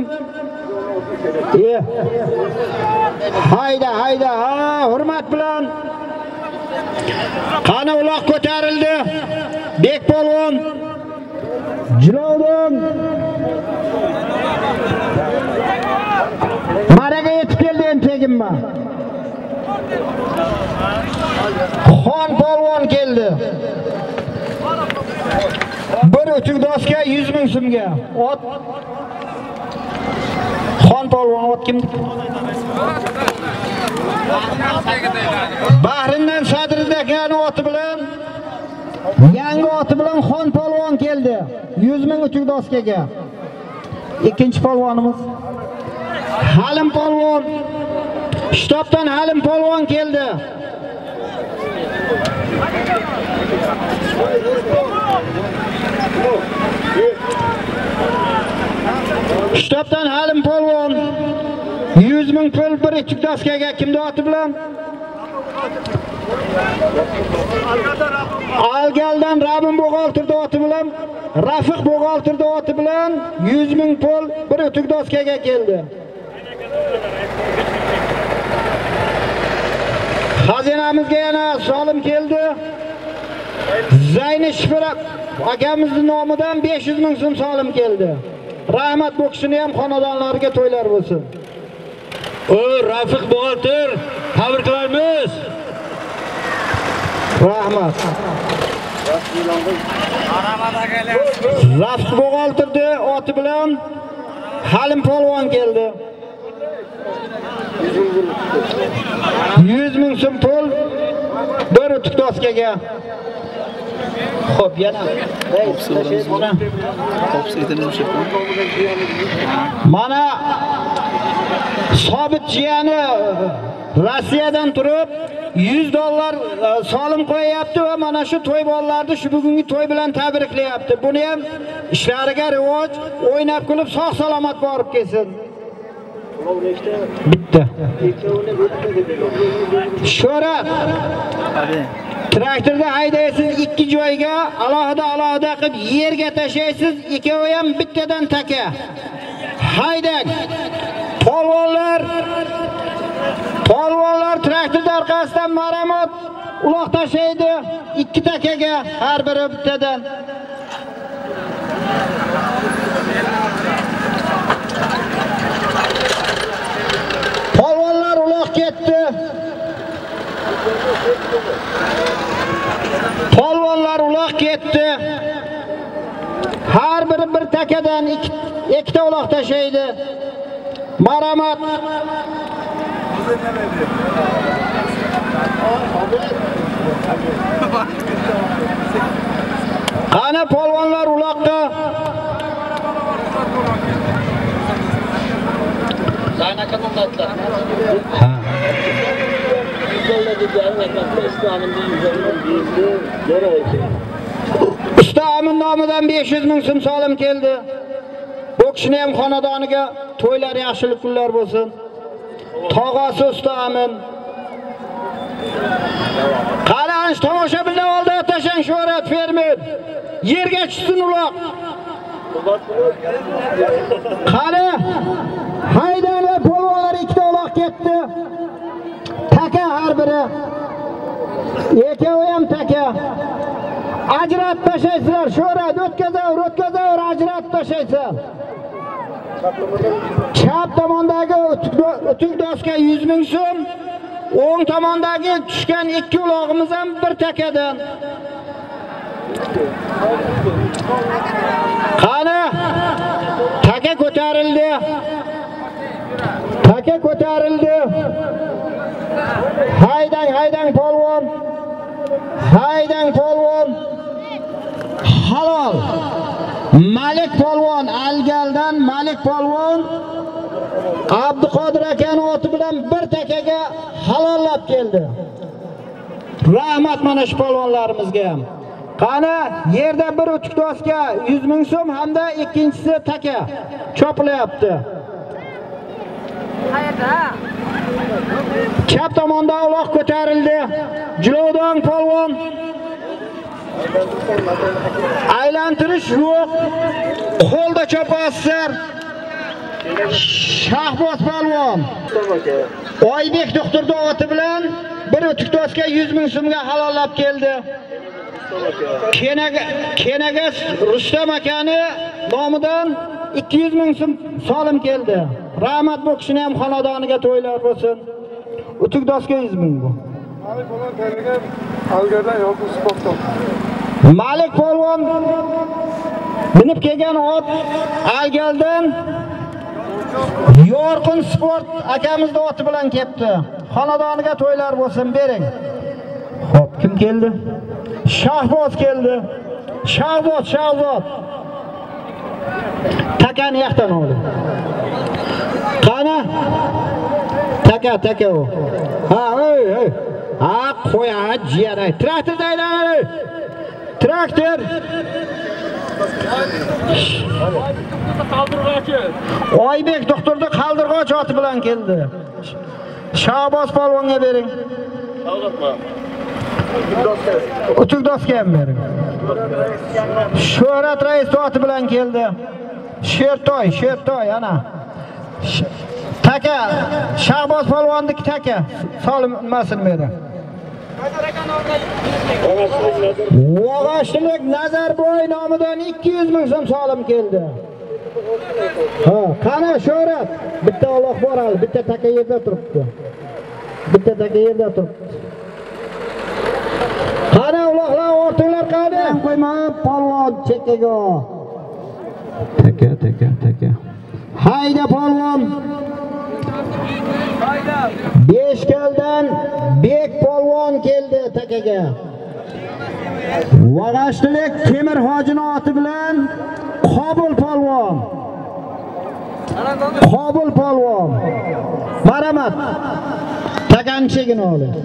Speaker 7: Hayda. Ha, hurmat bilan. Qani uloq ko'tarildi. Bek polvon. Jilovdon. Maraga yetib keldi endi teginma. Xon polvon keldi. Bir utuk doska 100 ming so'mga. Ot. Xon polvon ot kimdi? Bahrindan Sadriddagi oti bilan yangi oti bilan Xon polvon keldi. 100 ming utuk doskaga. Ikkinchi polvonimiz Halim polvon. Shtobdan Halim polvon keldi. Shtobdan Halim polvon 100 ming pul bir utuk doskaga kimda oti bilan? Algaldan Rabin Bo'g'oltirda oti bilan, Rafiq Bo'g'oltirda oti bilan 100 ming pul bir utuk doskaga keldi. Xazinamizga yana solim keldi. Zayni Shifra akamizning nomidan 500 ming so'm solim keldi. Rahmat bu kishini ham xonadonlariga to'ylar bo'lsin.
Speaker 5: Rafiq Bo'g'oltir, tabriklaymiz.
Speaker 7: Rahmat. Rafiq Bo'g'oltirda oti bilan Halim polvon keldi. 100 ming so'm pul bir utuk doskaga. Xo'p, yana. Mana Sobit jiyani Rossiyadan turib $100 solim qo'yapti va mana shu to'y bolalarni shu bugungi to'y bilan tabriklayapti. Buni ham ishlariga rivoj, o'ynab kulib sog' salomat borib kelsin. Bitta. Sho'rat. Traktorda haydaysiz ikki joyga alohida qilib yerga tashlaysiz, ikkovi ham bittadan taka. Haydang. Polvonlar traktorda orqasidan maramat uloq tashlaydi, ikki takaga har biri bittadan. Polvonlar uloq ketdi. Har biri bir takadan ikkita uloq tashlaydi. Maramat. Qani polvonlar uloqqa. Usta Amin nomidan 500 ming so'm solim keldi. Bu kishini ham xonadoniga to'ylar yaxshilik kunlar bo'lsin. Tog'asi Usta Amin. Qarang, tomoshabinlar oldida tashang Sho'rat fermer. Yerga tushsin uloq. Qani, haydanglar polvonlar ikkita uloq ketdi. Taka har biri. Ikkovi ham taka. Ajrat tashaysizlar, Sho'rat o'tkazavr, ajrat tashaysizlar. Chap tomondagi utuk doska 100 ming so'm, o'ng tomondagi tushgan ikki ulog'imiz ham bir takadan. Qani, taka ko'tarildi. Aka ko'tarildi. Haydang polvon. Haydang polvon. Halol. Malik polvon Algaldan Malik polvon Abduqodir akaning oti bilan bir takaga halollab keldi. Rahmat mana shu polvonlarimizga ham. Qani yerda bir utuk doska 100 ming so'm hamda ikkinchisi taka chopilyapti. Qayerda? Chap tomonda uloq ko'tarildi. Jilovdon polvon. Aylantirish yo'q. Qo'lda chopasizlar. Shahboz polvon. Oybek doktorning oti bilan bir utuk doska 100 ming so'mga halollab keldi. Kenaga Rustam akani nomidan 200 ming so'm solim keldi. Rahmat bu kishini ham xonadoniga to'ylar bo'lsin. Utuk doska 100 ming bu. Malik polvon tayyorlagan Algardan yoki Spotdan. Malik polvon minib kelgan ot Algardan Yorqin Sport akamizning oti bilan kelibdi. Xonadoniga to'ylar bo'lsin, bering. Xo'p, kim keldi? Shahboz keldi. Shahboz. Takani yoqdan oldi. Qani? Taka o. Ha, ey. Ha, qo'ya, jiyaray. Traktor daylanadi. Traktor. Oybek doktorda qaldirg'och oti bilan keldi. Shahboz polvonga bering. Utuk doska ham bering. Shuhrat rais oti bilan keldi. Shertoy ana. Taka, Shahboz polvonniki taka. Solinmasin meri. Vog'ashlik Nazarboy nomidan 200 ming so'm solim keldi. Ha, qani Shuhrat? Bitta Alloh bor hali, bitta taka yerda turibdi. Qani uloqlar o'rtinglar qani? Qo'yma polvon chekkaga. Taka. Hayda polvon. Beshkaldan Bek polvon keldi takaga. Vag'ashlik Temir hojining oti bilan Qobul polvon. Marhamat. Takani chegini oling.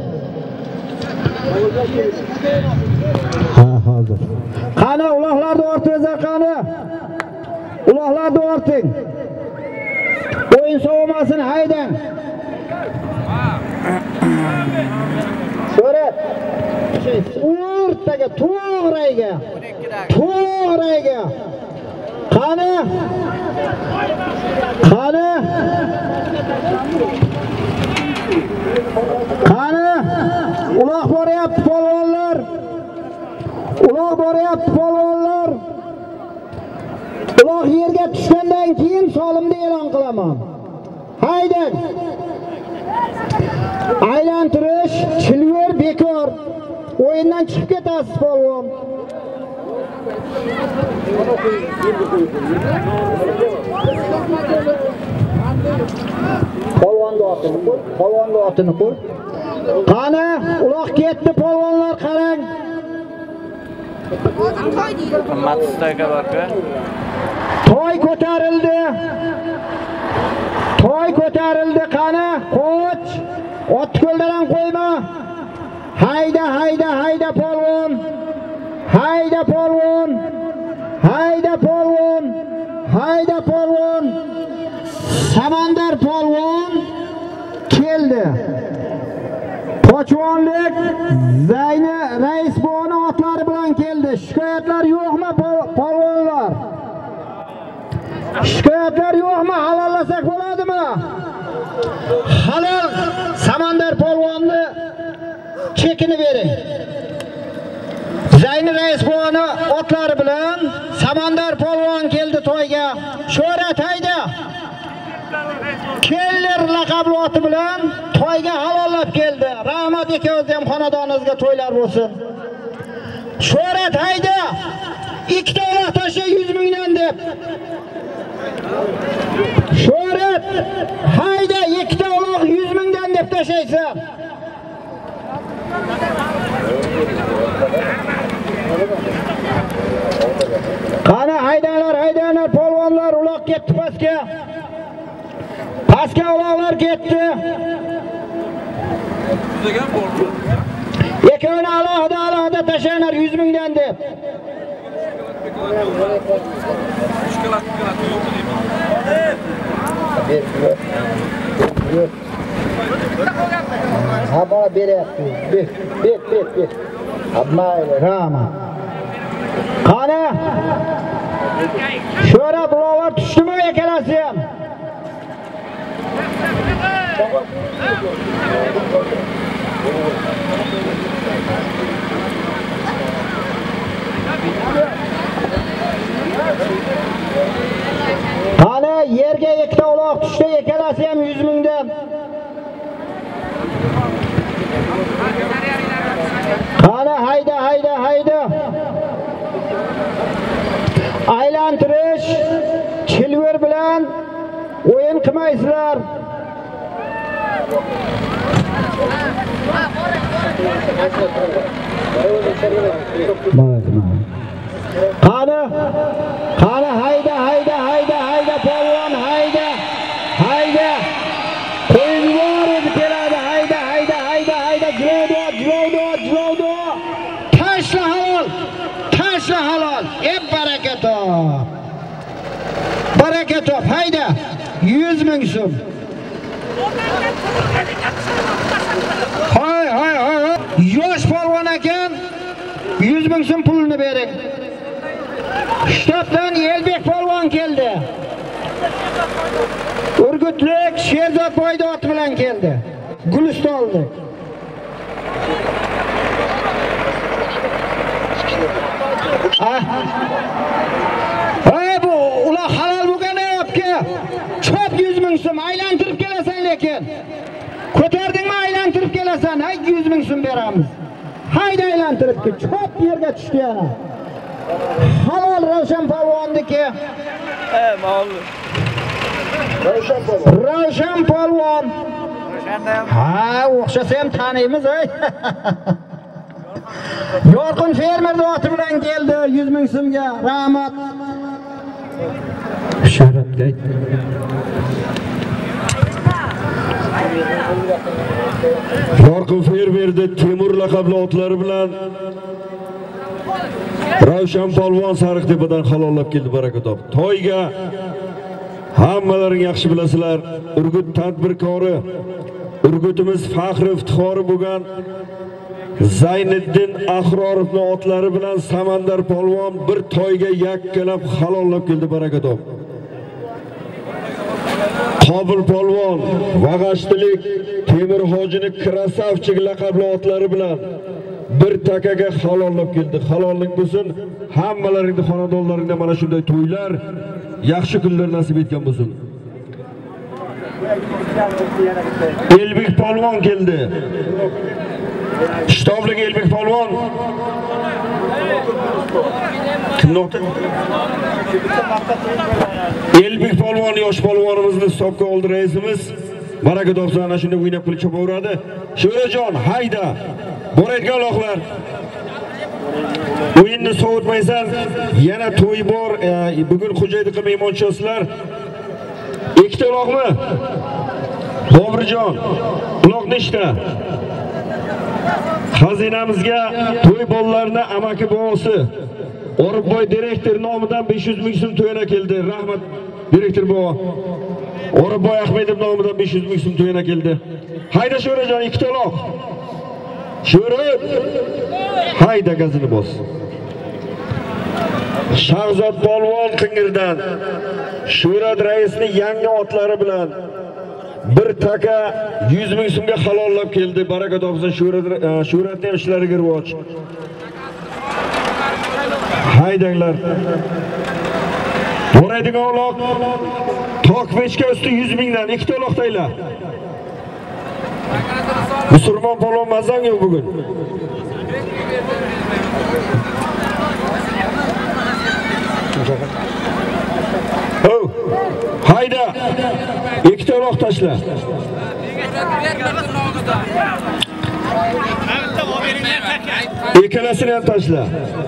Speaker 7: Ha, hozir. Qani uloqlarni ortingizga qani? Uloqlarni orting. O'yin sovumasin, haydang. Shuhrat. O'rtaga, to'g'riga. Qani? Uloq boryapti polvonlar. Uloq yerga tushgandan keyin solimni e'lon qilaman. Haydang. Aylantirish, chilver bekor. O'yindan chiqib ketasiz polvon. Polvonga otini qo'y. Qani, uloq ketdi polvonlar, qarang.
Speaker 6: Matstaka borku.
Speaker 7: To'y ko'tarildi, qani, qo'ch. Ot ko'ldan qo'yma. Hayda polvon. Samandar polvon keldi. Pochvonlik Zayni rais bo'g'ini otlari bilan keldi. Shikoyatlar yo'qmi polvonlar? Shikoyatlar yo'qmi? Halollasak bo'ladimi? Halol Samandar polvonni chekini bering. Zayni rais bo'g'ini otlari bilan Samandar polvon keldi to'yga. Shuhrat hayda. Keller laqabli oti bilan to'yga halollab keldi. Rahmat ikkovingizga ham xonadoningizga to'ylar bo'lsin. Shuhrat hayda. Ikkita uloq tasha 100 mingdan deb. Shuhrat hayda, ikkita tashlaysan? Qani haydanglar, polvonlar, uloq ketdi pastga. Pastga uloqlar ketdi. Ikkovini alohida tashlanglar 100 mingdan deb. Ha bana beryapti. Bet. Abmayli, rahmat. Qani? Sho'ra buloqlar tushdimi ikkalasi ham? Qani yerga ikkita uloq tushdi, ikkalasi ham 100 mingdan. Qani hayda. Aylantirish, chilver bilan o'yin qilmaysizlar. Qani hayda polvon hayda. Qo'yib yuborib keladi, hayda. Jilovdo. Tashla halol. Baraka top. Hayda. 100 ming so'm. Hay. Yosh polvon ekan. 100 ming so'm pulini bering. Shtobdan Elbek polvon keldi. Urgutlik Sherzod Boydot bilan keldi. Gulistonlik. Bu ular halol bo'lgani yo'qki. Chop 100 ming so'm aylantirib kelasan lekin. Ko'tardingmi aylantirib kelasan, 100 ming so'm beramiz. Hayda aylantirib ki, chop yerga tushdi yana. Halol Ravshan polvonniki.
Speaker 3: Ma'lum.
Speaker 7: Ravshan polvon. Ha, o'xshasa ham taniymiz, Yorqin fermer oti bilan keldi 100 ming so'mga. Rahmat. Sharafga aytdi.
Speaker 4: Yorqin fermerda Temur laqabli otlari bilan Ravshan polvon Sariqtepadan halollab keldi, baraka top. To'yga hammalaring yaxshi bilasizlar, Urgut tadbirkori, Urgutimiz faxri iftixori bo'lgan Zayniddin Ahrorovning otlari bilan Samandar polvon bir to'yga yakkalab halollab keldi, baraka top. Qobil polvon Vag'ashtilik Temur hojining Krasavchik laqabli otlari bilan bir takaga halollab keldi. Halollik bo'lsin, hammalaringning xonadonlaringda mana shunday to'ylar, yaxshi kunlar nasib etgan bo'lsin. Elbek polvon keldi. Shtoblik Elbek polvon. Kimni oti? Elbek polvon yosh polvonimizni hisobga oldi raisimiz. Baraka topsin, ana shunda o'ynab qilib chopaveradi. Sho'rajon, hayda. Borayotgan uloqlar. O'yinni sovutmaysan, yana to'y bor. Bugun xo'jaydiqqa mehmon tushasizlar. Ikkita uloqmi? Boburjon, uloq nechta? Xazinamizga to'y bollarni amaki bobosi Oribboy direktor nomidan 500 ming so'm to'yana keldi. Rahmat direktor bobo. Oribboy Ahmedov nomidan 500 ming so'm to'yana keldi. Hayda Sho'rajon, ikkita uloq. Sho'ra. Hayda gazini bos. Shahzod polvon Qingirdan Sho'rat raisning yangi otlari bilan bir taka 100 ming so'mga halollab keldi. Baraka topsin, Sho'ratning ishlariga rivoj. Haydanglar. Boraydigan uloq Tokpechka usti 100 mingdan ikkita uloq taylar. Musulmon polvon mazang yo'q bugun. Hayda. Ikkita uloq tashla. Ikkalasini ham tashla.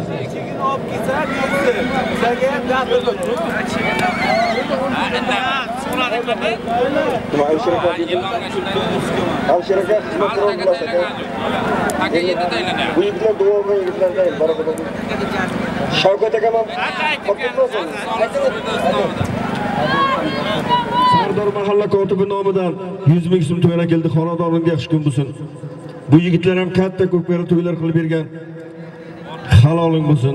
Speaker 4: Shavkat aka ham Sardor mahalla kotibi nomidan 100 ming so'm to'yana keldi. Xonadoningga yaxshi kun bo'lsin. Bu yigitlar ham katta ko'pkari to'ylar qilib bergan. Haloling bo'lsin.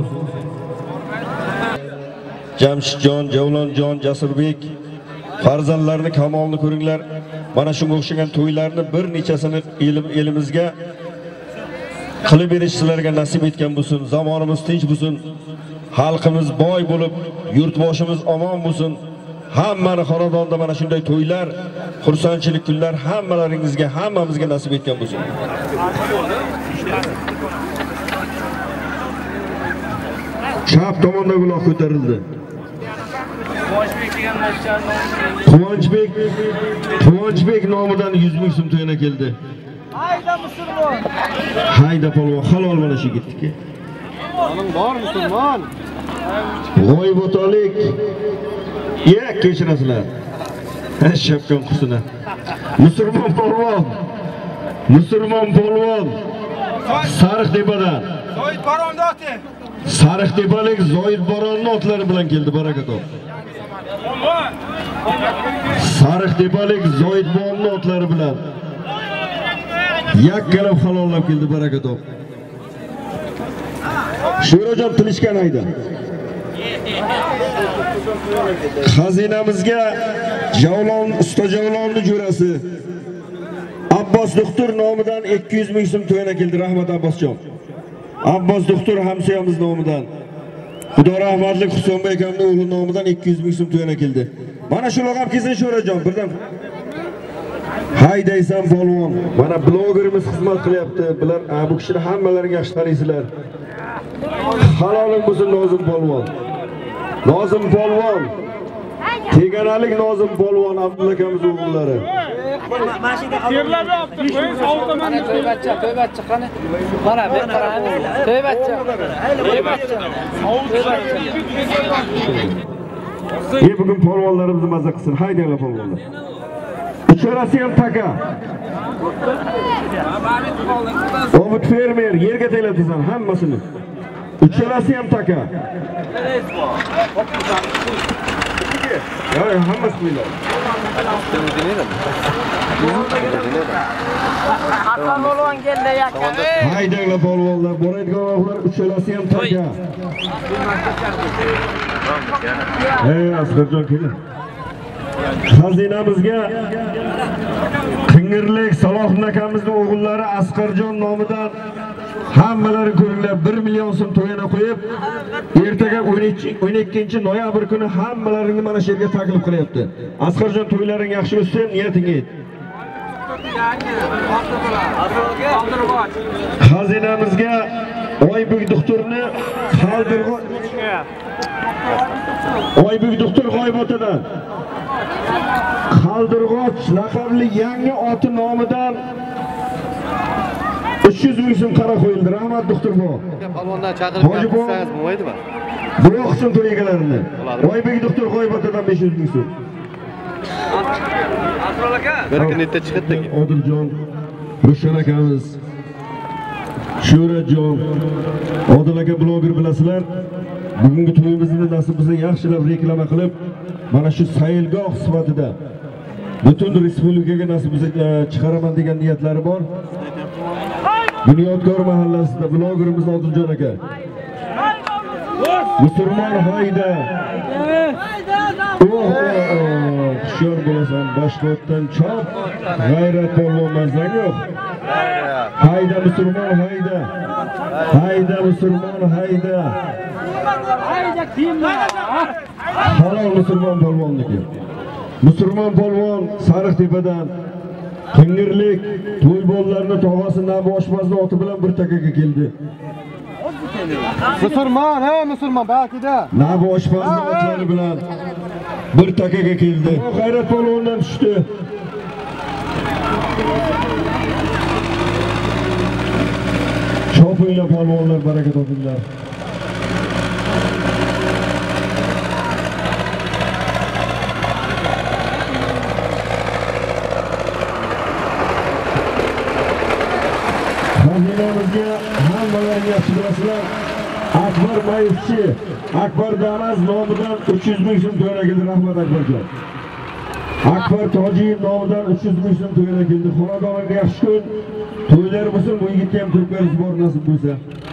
Speaker 4: Jamshidjon, Javlonjon, Jasurbek farzandlarini kamolni ko'ringlar. Mana shunga o'xshagan to'ylarni bir nechasini elimizga qilib berishlarga nasib etgan bo'lsin. Zamonimiz tinch bo'lsin. Xalqimiz boy bo'lib, yurtboshimiz omon bo'lsin. Hammani xonadonda mana shunday to'ylar, xursandchilik kunlar hammalaringizga, hammamizga nasib etgan bo'lsin. Chap tomonda guloh ko'tarildi. Quvonchbek nomidan 100 ming so'm to'yana keldi.
Speaker 7: Hayda musulmon.
Speaker 4: Hayda polvon, halol mana shu yigitniki.
Speaker 5: Oning bor musulmon.
Speaker 4: G'oybotolik. Ya kechirasizlar. Shapkan qusuna. Musulmon polvon. Sariqtepadan.
Speaker 5: Zoid Baronni oti.
Speaker 4: Sariqtepalik Zoid Baronni otlari bilan keldi, baraka top. Sariqtepalik Zoid Baronni otlari bilan yakkalab halollab keldi, baraka top. Sho'rajon tilishgan ayda. Xazinamizga Javlon, usta Javlonni jo'rasi Abbos doktor nomidan 200 ming so'm to'yana keldi. Rahmat Abbosjon. Abbos doktor hamsoyamiz nomidan. Xudo rahmatli Husanbek akamning o'g'li nomidan 200 ming so'm to'yana keldi. Mana shu laqab kelsin Sho'rajon, birdan. Haydaysan polvon. Mana blogerimiz xizmat qilyapti. Bular bu kishini hammalaringga yaxshi taniysizlar. Haloling bo'lsin Nozim polvon. Nozim polvon. Teganalik Nozim polvon Abdulla akamiz o'g'illari.
Speaker 9: Terlab yaptı. Mana to'ybatcha qani. Mana bu qarang. To'ybatcha.
Speaker 4: Bugun polvonlarimizni mazza qilsin. Haydanglar polvonlar. Uchalasi ham taka. Omid fermer yerga teglatsan hammasini. Uchalasi ham taka. Ya hammasi qo'yiladi.
Speaker 7: Hasan polvon keldi yakka.
Speaker 4: Haydanglar polvonlar, boradigan vaqtlar uchalasi ham taka. Asqarjon keldi. Xazinamizga Qing'irlik Salohin akamizning o'g'illari Asqarjon nomidan hammalari ko'ringlar 1 million so'm to'yana qo'yib, ertaga 12-noyabr kuni hammalaringni mana shu yerga taklif qilyapti. Asqarjon to'ylaring yaxshi o'tsin, niyatingga yet. Xazinamizga Oybek doktorni Oybek doktor G'oybotadan Qaldirg'och laqabli yangi oti nomidan 300 ming so'm qara qo'yildi. Rahmat doktor bo.
Speaker 5: Polvondan chaqirib kelsangiz bo'lmaydimi?
Speaker 4: Bu qism to'y egalarini. Oybek doktor G'oybotadan 500 ming so'm.
Speaker 5: Asror aka, bir kunlikda chiqdi.
Speaker 4: Odiljon, Rushan akamiz, Sho'rajon, Odil aka bloger bilasizlar. Bugungi to'yimizni nasib bo'lsa yaxshilab reklama qilib, mana shu sayilgoh sifatida butun respublikaga nasib bo'lsa chiqaraman degan niyatlari bor. Bunyodkor mahallasida blogerimiz Odiljon aka. Musulmon hayda. Hushyor bo'lasan, boshqotdan chop, g'ayrat polvonmazdan yo'q. Hayda musulmon hayda. Hayda musulmon hayda.
Speaker 9: Hayda kimlar?
Speaker 4: Halol musulmon polvonniki. Musulmon polvon Sariqtepadan Qing'irlik to'ybollarni tog'asi Nabi oshpazning oti bilan bir takaga keldi.
Speaker 5: Musulmon, musulmon bakida.
Speaker 4: Nabi oshpazning otlari bilan bir takaga keldi. G'ayrat polvondan tushdi. bo'yinlab polvonlar, baraka topinglar. Xazinamizga hammalar yaxshi bilasizlar. Akbar Mayevchi, Akbar Daraz nomidan 300 ming so'm to'lagildi. Rahmat Akbarjon. Akbar Tojiyev nomidan 300 ming so'm to'lagildi. Xonadonlarga yaxshi kun, to'ylar bo'lsin, bu yigitga ham ko'pkariz bor nasib bo'lsa.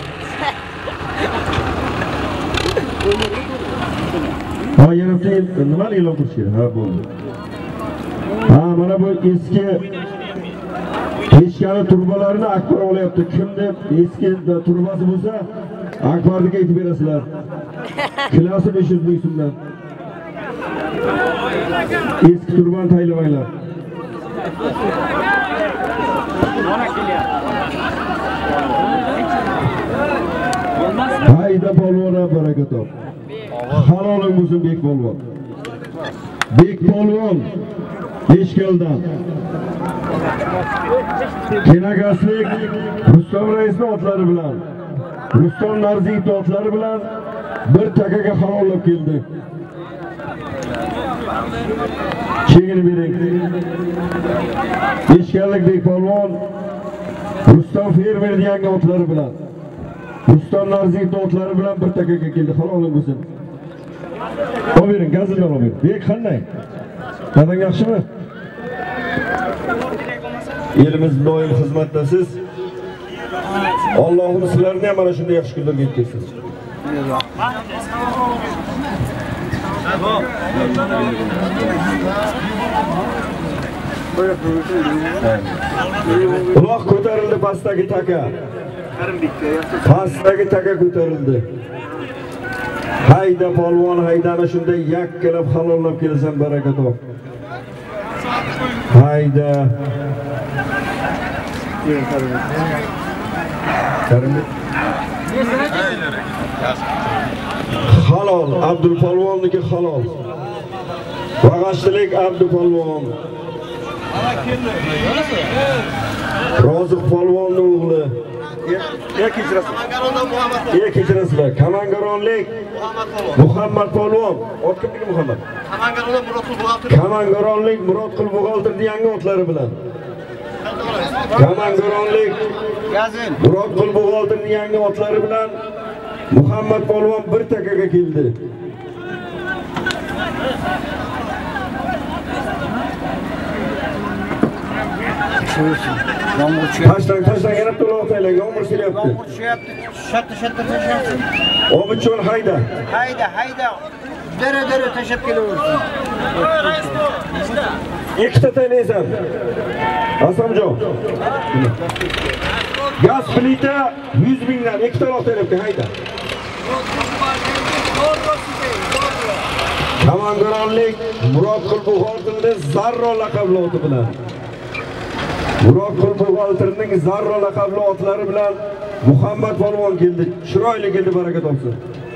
Speaker 4: Ha, yana nima e'lon qilish kerak? Ha, bo'ldi. Ha, mana bu eski Eshkani turbalarini Akbar olyapti. Kimda eski turbasi bo'lsa, Akbarga aytib berasizlar. Kilosi 500 ming so'mdan. Eski turbani taylamanglar. Hayda polvon, baraka top. Haloling bo'lsin Bek polvon. Bek polvon Eshkaldan. Kenagaslik Rustam raisning otlari bilan, Rustam Narziyevning otlari bilan bir takaga halollab keldi. Chegini bering. Eshkallik Bek polvon Rustam fermer yangi otlari bilan, Rustam Narziyevning otlari bilan bir takaga keldi. Haloling bo'lsin. O'bering, gazildan o'bering. Bek qanday? Dadang yaxshimi? Elimiz doim xizmatdasiz. Allohim sizlarni ham mana shunday yaxshi kunlarga yetkazsin. Uloq ko'tarildi pastdagi taka. Pastdagi taka ko'tarildi. Hayda polvon, haydani shunday yakkalab halollab kelsan, baraka top. Hayda. Halol, Abdul polvonniki halol. Bag'ashchilik Abdul polvon. Roziq polvonning o'g'li. Kechirasizlar. Kamangaronlik Muhammad polvon. Ot kimniki Muhammad? Kamangaronlik Murodqul buxgalterning yangi otlari bilan. Kamangaronlik Murodqul buxgalterning yangi otlari bilan Muhammad polvon bir takaga keldi. Taştan yanıp dolu otayla yağmur silyapti.
Speaker 7: Yağmur tushyapti. Shatta tashyapti.
Speaker 4: Obichon hayda.
Speaker 7: Hayda. Dere tashab kelaversin.
Speaker 4: Ikkita taylaysan. Asamjon. Gaz plita 100 mingdan ikkita otayapti, hayda. Kamangaronlik Murodqul buxgalterning Zarro laqabli oti bilan. Murodqul buxgalterning Zarro laqabli otlari bilan Muhammad polvon keldi. Chiroyli keldi, baraka topsin.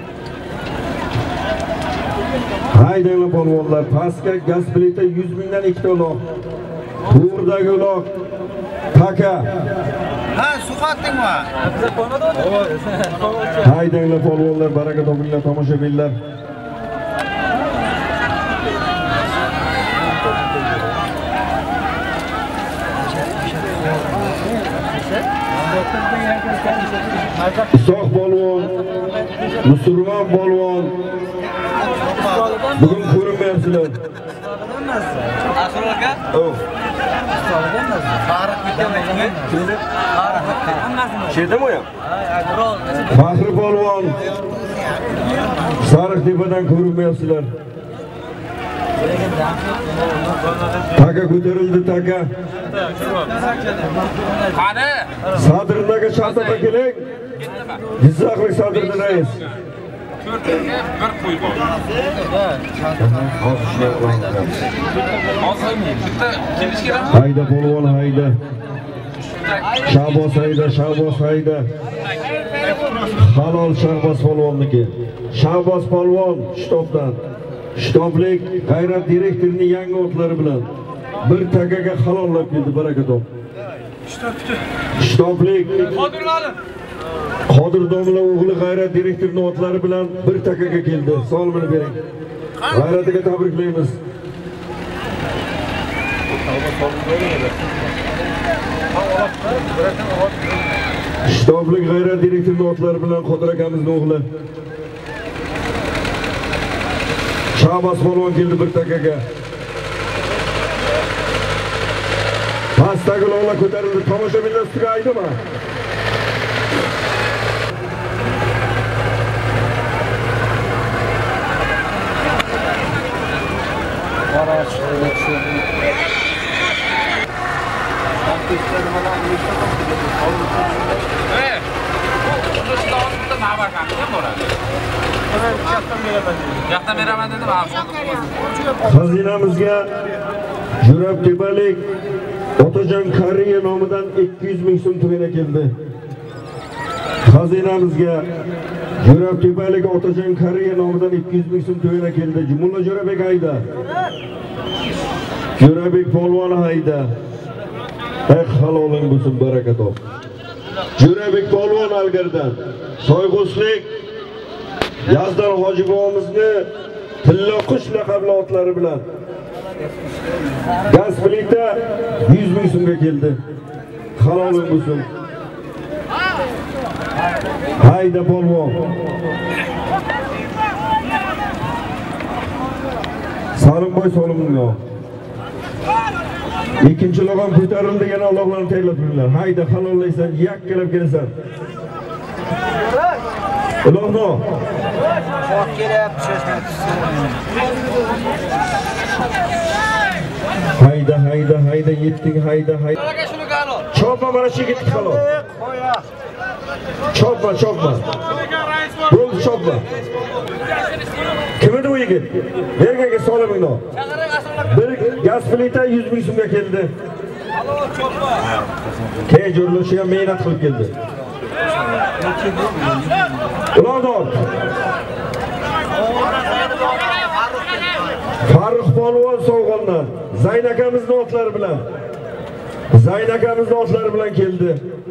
Speaker 4: Haydanglar polvonlar, pastga gaz plita 100 mingdan ikkita uloq. To'g'ridagi uloq taka.
Speaker 7: Ha, suqatdingmi?
Speaker 4: Haydanglar polvonlar, baraka topinglar tomoshabinlar. Soq polvon, Musulmon polvon. Bugun ko'rinmayapsizlar.
Speaker 6: Asrorga?
Speaker 4: Shedami ham? Faxri polvon. Sariqtepadan ko'rinmayapsizlar. Taka ko'tarildi, taka.
Speaker 6: Qani?
Speaker 4: Sadrindagi chaqtaqa keling. Jizzaxlik Sadrida rais.
Speaker 6: Bir qo'y bor.
Speaker 4: Hayda polvon, hayda. Shahboz hayda. Halol Shahboz polvonniki. Shahboz polvon shtobdan. Shtoblik G'ayrat direktorining yangi otlari bilan bir takaga halollab keldi, baraka top. Shtoblik Qodir domla o'g'li G'ayrat direktorning otlari bilan bir takaga keldi. Salomini bering. G'ayratiga tabriklaymiz. Shtoblik G'ayrat direktorning otlari bilan Qodir akamizning o'g'li Shahbaz polvon keldi bir takaga. Pastdagi lola ko'tarildi. Tomoshabinlar ustiga aydimi? Xazinamizga Jurab Tepalik Otajon Kariya nomidan 200 ming so'm to'g'ana keldi. Xazinamizga Jurab Tepalik Otajon Kariya nomidan 200 ming so'm to'g'ana keldi. Mulla Jo'rabek hayda. Jo'rabek polvon hayda. Haloling bo'lsin, baraka top. Jo'rabek polvon Algardan. Soyg'uslik Yazdon Hoji bobomizni Tilla qush laqabli otlari bilan gaz plita 100 ming so'mga keldi. Haloling bo'lsin. Hayda polvon. Salimboy Solimning. İkinci loğan ko'tarildi, yana Allohlarni taylab turinglar. Hayda halollaysan, yakkalab kelasan. Ilohno.
Speaker 7: Xo'p kelyapti.
Speaker 4: Hayda yetding, hayda. Chopma mana shu yigitni halol. Chopma. Bo'ldi chopma. Kim edi bu yigit? Bergaga Solimingni. Bir gaz plita 100 ming so'mga keldi. Key jo'rlashiga mehnat qilib keldi. Ulardan Farruh polvon sovg'ondan Zayn akamizning otlari bilan keldi.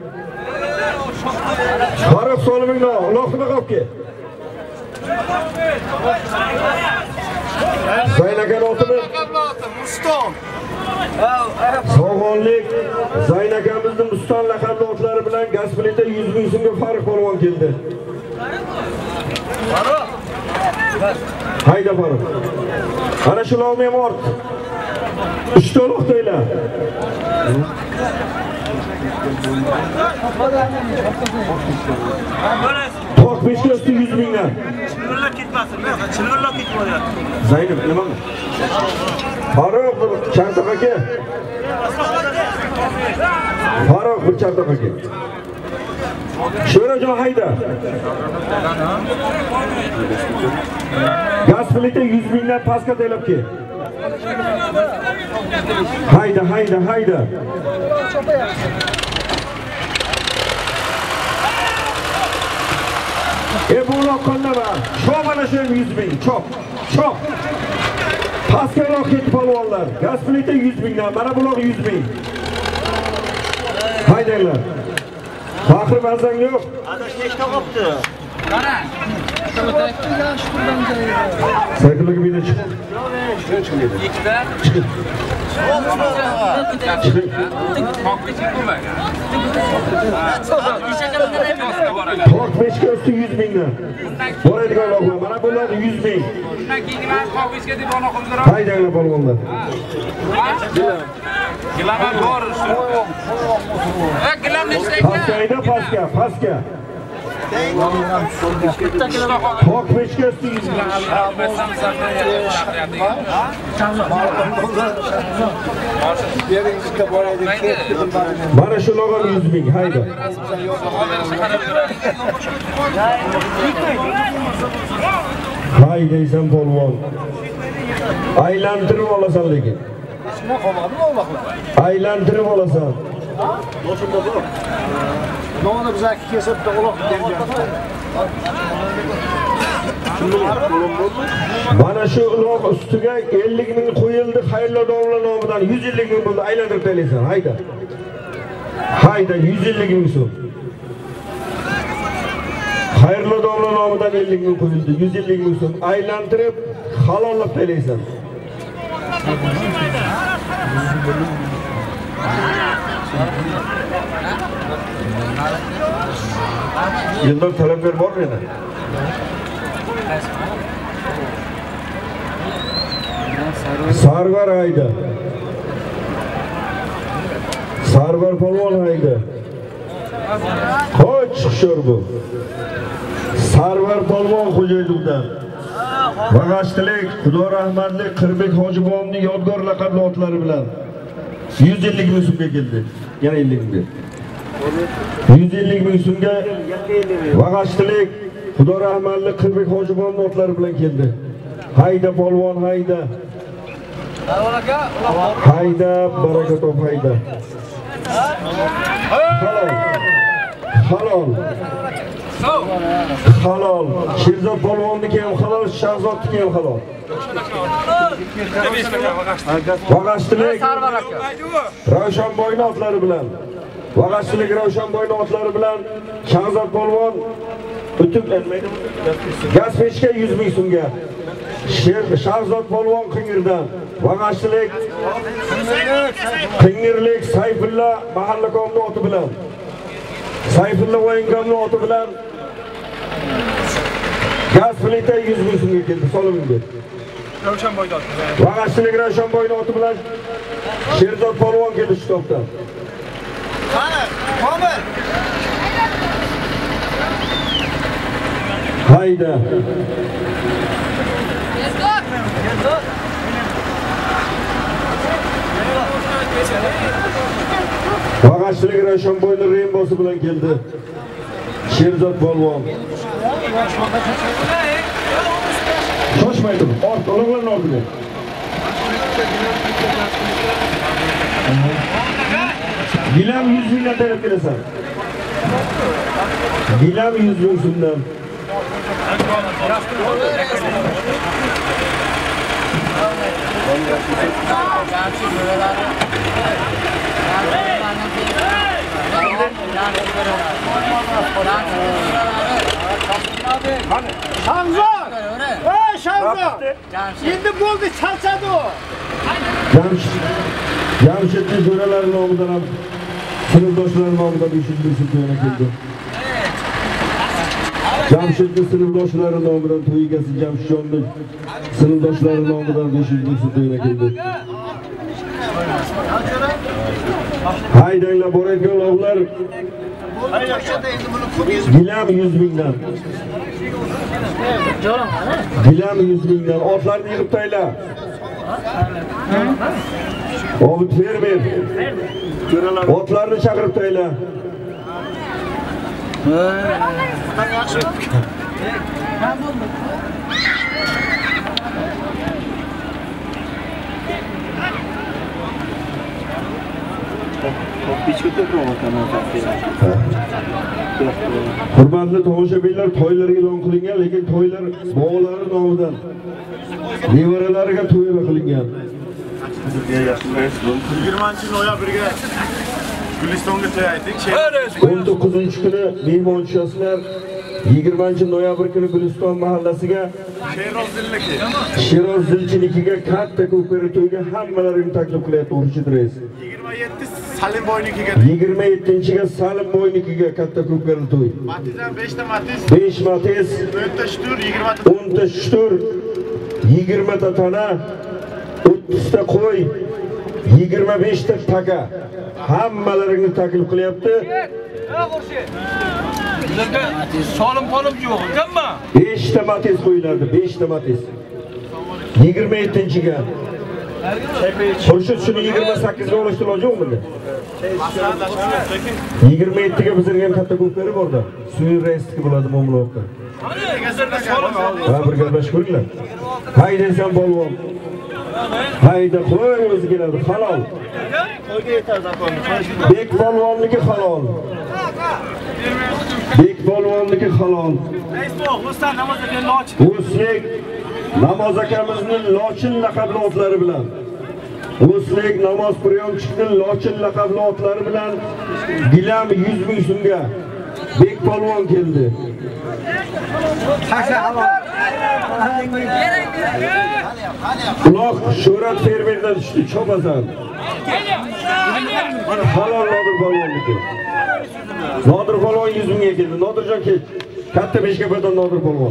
Speaker 4: Farruh Solimingni Allohga qo'yib kel. Zayn akaning otini Muston. Sog'onlik Zayn akamizning Muston laqabli otlari bilan gaz plita 100 ming so'mga Farruh polvon keldi. Farruh. Hayda Farruh. Ana shu lomem ort. 3 to'liq to'yla. Tok peshkosti 100 mingdan.
Speaker 10: Chilvirlab ketmasin, chilvirlab ketmayapti.
Speaker 4: Zaynab, nima? Farruh bir chartoq aka. Farruh bir chartoq aka. Sho'rajon hayda. Gaz plita 100 mingdan pastga taylab kel. Hayda. Bu loqonlama. Şu mana shu 100 ming. Chop. Pastga ketdi polvonlar. Gaz plita 100 mingdan. Mana bular 100 ming. Haydanglar. Faxri mazang yo'q.
Speaker 10: Adash nechta qopti?
Speaker 9: Qara.
Speaker 4: Saykilga bir chiq.
Speaker 9: Ikkita.
Speaker 4: Tok peshkosti 100 mingdan. Boradigan loqlar. Mana bular 100 ming.
Speaker 9: Undan keyingilar qo'yishga deb ona qildilar.
Speaker 4: Haydanglar polvonlar.
Speaker 9: Gilamlar bor. Gilam nechta?
Speaker 4: Pastga. Tok peshkosti 100 ming. Mana shu loqam 100 ming. Hayda. Haydaysan polvon. Aylantirib olasan lekin. Aylantirib olasan.
Speaker 10: Nona bizaki kesib to'g'riq bergan.
Speaker 4: Mana shu uloq ustiga 50 ming qo'yildi. Xayrli domla nomidan 150 ming bo'ldi. Aylantirib taylaysan. Hayda. 150 ming so'm. Xayrli domla nomidan 50 ming qo'yildi. 150 ming so'm aylantirib halollab to'laysan. Yıllar talebler var mı? Sarvar ayda. Sarvar polvon ayda. Koç çıkışıyor bu. Sarvar polvon xo'jayligidan. Bag'ashtilik, Xudo rahmatlik Qirbek Hojibovning yodgor laqabli otlari bilan 150 ming so'mga keldi. Yana 50 ming. 150 ming so'mga bag'ashtilik, Xudo rahmatlik Qirbek Hojibovning otlari bilan keldi. Hayda polvon hayda. Hayda baraka top hayda. Halol. Halol. Halol. Sherzod polvonniki ham halol, Shahzodniki ham halol. Bag'ashtilik Ravshanboyning otlari bilan. Bag'ashtilik Ravshanboyning otlari bilan Shahzod polvon o'tib gaz pechka 100 ming so'mga. Shahzod polvon Qingirdan. Bag'ashtilik Qingirlik Sayfulla mahallakomning oti bilan. Sayfulla O'yingamning oti bilan gaz plita 100 ming so'mga keldi. Solimga.
Speaker 6: Ravshanboyda.
Speaker 4: Bag'ashtilik Ravshanboyning oti bilan Sherzod polvon keldi shu topdan.
Speaker 10: Qani, Komil.
Speaker 4: Hayda. Bag'ashtilik Ravshanboyning Rembosi bilan keldi. Sherzod polvon. Shoshmaydi. Ort, olovlarni oldiga. Gilam 100 mingdan talab kelasan. Gilam 100 ming so'mdan.
Speaker 10: Shamzod! Ey Shamzod! Endi bo'ldi, charchadi u.
Speaker 4: Jamshidning jo'ralari nomidan ham sinfdoshlari nomidan 500 ming so'm to'yga keldi. Jamshidning sinfdoshlari nomidan to'y egasi Jamshidjonning sinfdoshlari nomidan 500 ming so'm to'yga keldi. Haydanglar borayotgan o'g'lar. Gilam 100 mingdan. Gilam 100 mingdan. Otlarni yig'ib tayla. Obid fermer. Otlarni chaqirib tayla. Hurmatli tomoshabinlar, to'ylar e'lon qilingan, lekin to'ylar bog'lari nomidan nevaralariga to'y qilingan.
Speaker 6: 20-noyabrga Gulistonga to'y aytdik.
Speaker 4: 19-kuni mehmon tushasizlar. 20-noyabr kuni Guliston mahallasiga Sheroz Zilchinikiga katta ko'pkari to'yga hammalarini taklif qilyapti Urshid rais.
Speaker 6: 27 Salimboynikiga.
Speaker 4: 27-ga Salimboynikiga katta ko'pkari to'y.
Speaker 6: Matizdan 5 ta Matiz.
Speaker 4: 5 Matiz.
Speaker 6: 10 ta shtur, 20 ta.
Speaker 4: 10 ta shtur, 20 ta tana, 30 ta qo'y, 25 ta taka. Hammalarini taklif qilyapti.
Speaker 6: Solim qolib yo'q, ekanmi?
Speaker 4: 5 ta Matiz qo'yiladi, 5 ta Matiz. 27-ga. Xurshid shuni 28 ga olishni iloji yo'qmi? 27 ga bizning ham katta ko'pkari bor-da. Suyu reistiki bo'ladi Mo'minovda. Ha, bir gaplashib ko'ringlar. Hayda sen polvon. Hayda qo'y o'zi keladi, halol. Bek polvonniki halol. Bek polvonniki halol. O'slik Namoz akamizning Lochin laqabli otlari bilan. O'slik Namoz Priyomchikning Lochin laqabli otlari bilan gilam 100 ming so'mga Bek polvon keldi. Uloq Shuhrat fermerdan tushdi, Cho'pazan. Mana halol Nodir polvonniki. Nodir polvon 100 mingga keldi. Nodirjon kel. Katta Beshkapadan Nodir polvon.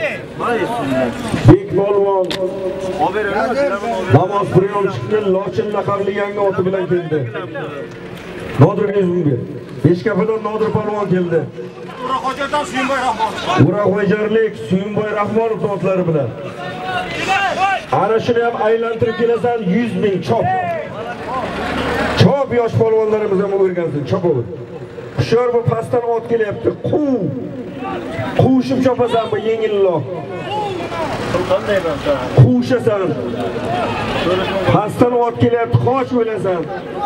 Speaker 4: Bek polvon. Namoz priyomchikning Lochin laqabli yangi oti bilan keldi. Nodir 100 mingga. Beshkapadan Nodir polvon keldi.
Speaker 10: Uraqo'jadan Suyunboy Rahmonov.
Speaker 4: Uraqo'jarlik Suyunboy Rahmonov do'stlari bilan. Ana shuni ham aylantirib kelasan 100 ming chop. Chop yosh polvonlarimiz ham o'rgansin, chopaver. Hushyor bu pastdan ot kelyapti. Quvishib chopasan bu yengilroq. Quvshasan. Pastdan ot kelyapti, qoch o'lasan.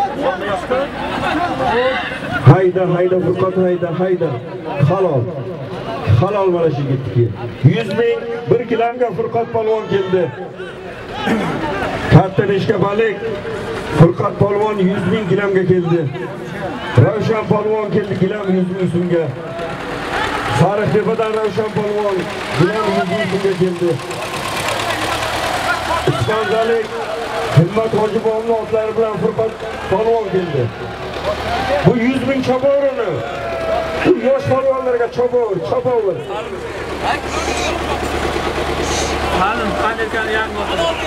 Speaker 4: Hayda Furqat hayda. Halol mana shu yigitniki. 100 ming 1 kilomga Furqat polvon keldi. Katta Beshkapalik Furqat polvon 100 ming kilomga keldi. Ravshan polvon keldi kilom 100 ming so'mga. Sariqtepadan Ravshan polvon kilom 100 ming so'mga keldi. Ispanzalik Himmat Hojibovning otlari bilan Furqat polvon keldi. Bu 100 ming chopaverini. Bu yosh polvonlarga chopaver.
Speaker 9: Halim qanday yangi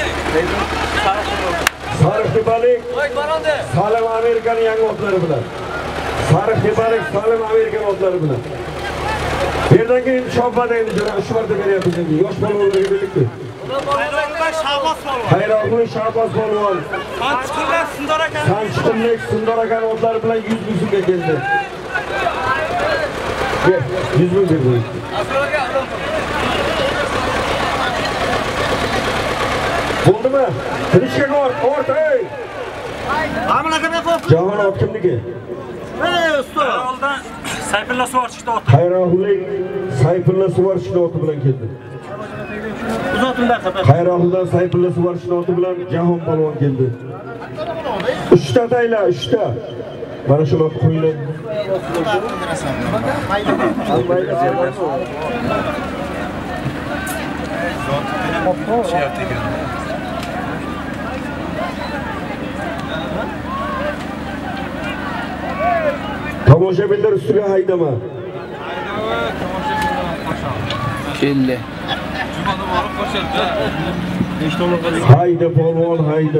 Speaker 4: Sariqtepalik Salim Amerikaning yangi otlari bilan. Sariqtepalik Salim Amerikaning otlari bilan. Yerdan keyin chopmadi endi jura 3 marta beryapmiz endi. Yosh polvonlarga berdik-ku. Hayroqli Shahboz polvon. Sanchiqlik Sundor aka otlari bilan 100 ming so'mga keldi. 100 ming berdi. Bo'ldimi? Tinchga ort, ey! Jahon ot kimniki?
Speaker 9: usta. Sayfulla Suvarchikda ot.
Speaker 4: Hayroqlik Sayfulla Suvarchikda oti bilan keldi. Hayroqlidan Sayfulla Suvarchikda oti bilan Jahon polvon keldi. 3 ta tayla, 3 ta. Mana shu ot qo'yiladi. Tomoshabinlar ustiga haydama.
Speaker 3: Keldi.
Speaker 4: Hayda polvon hayda.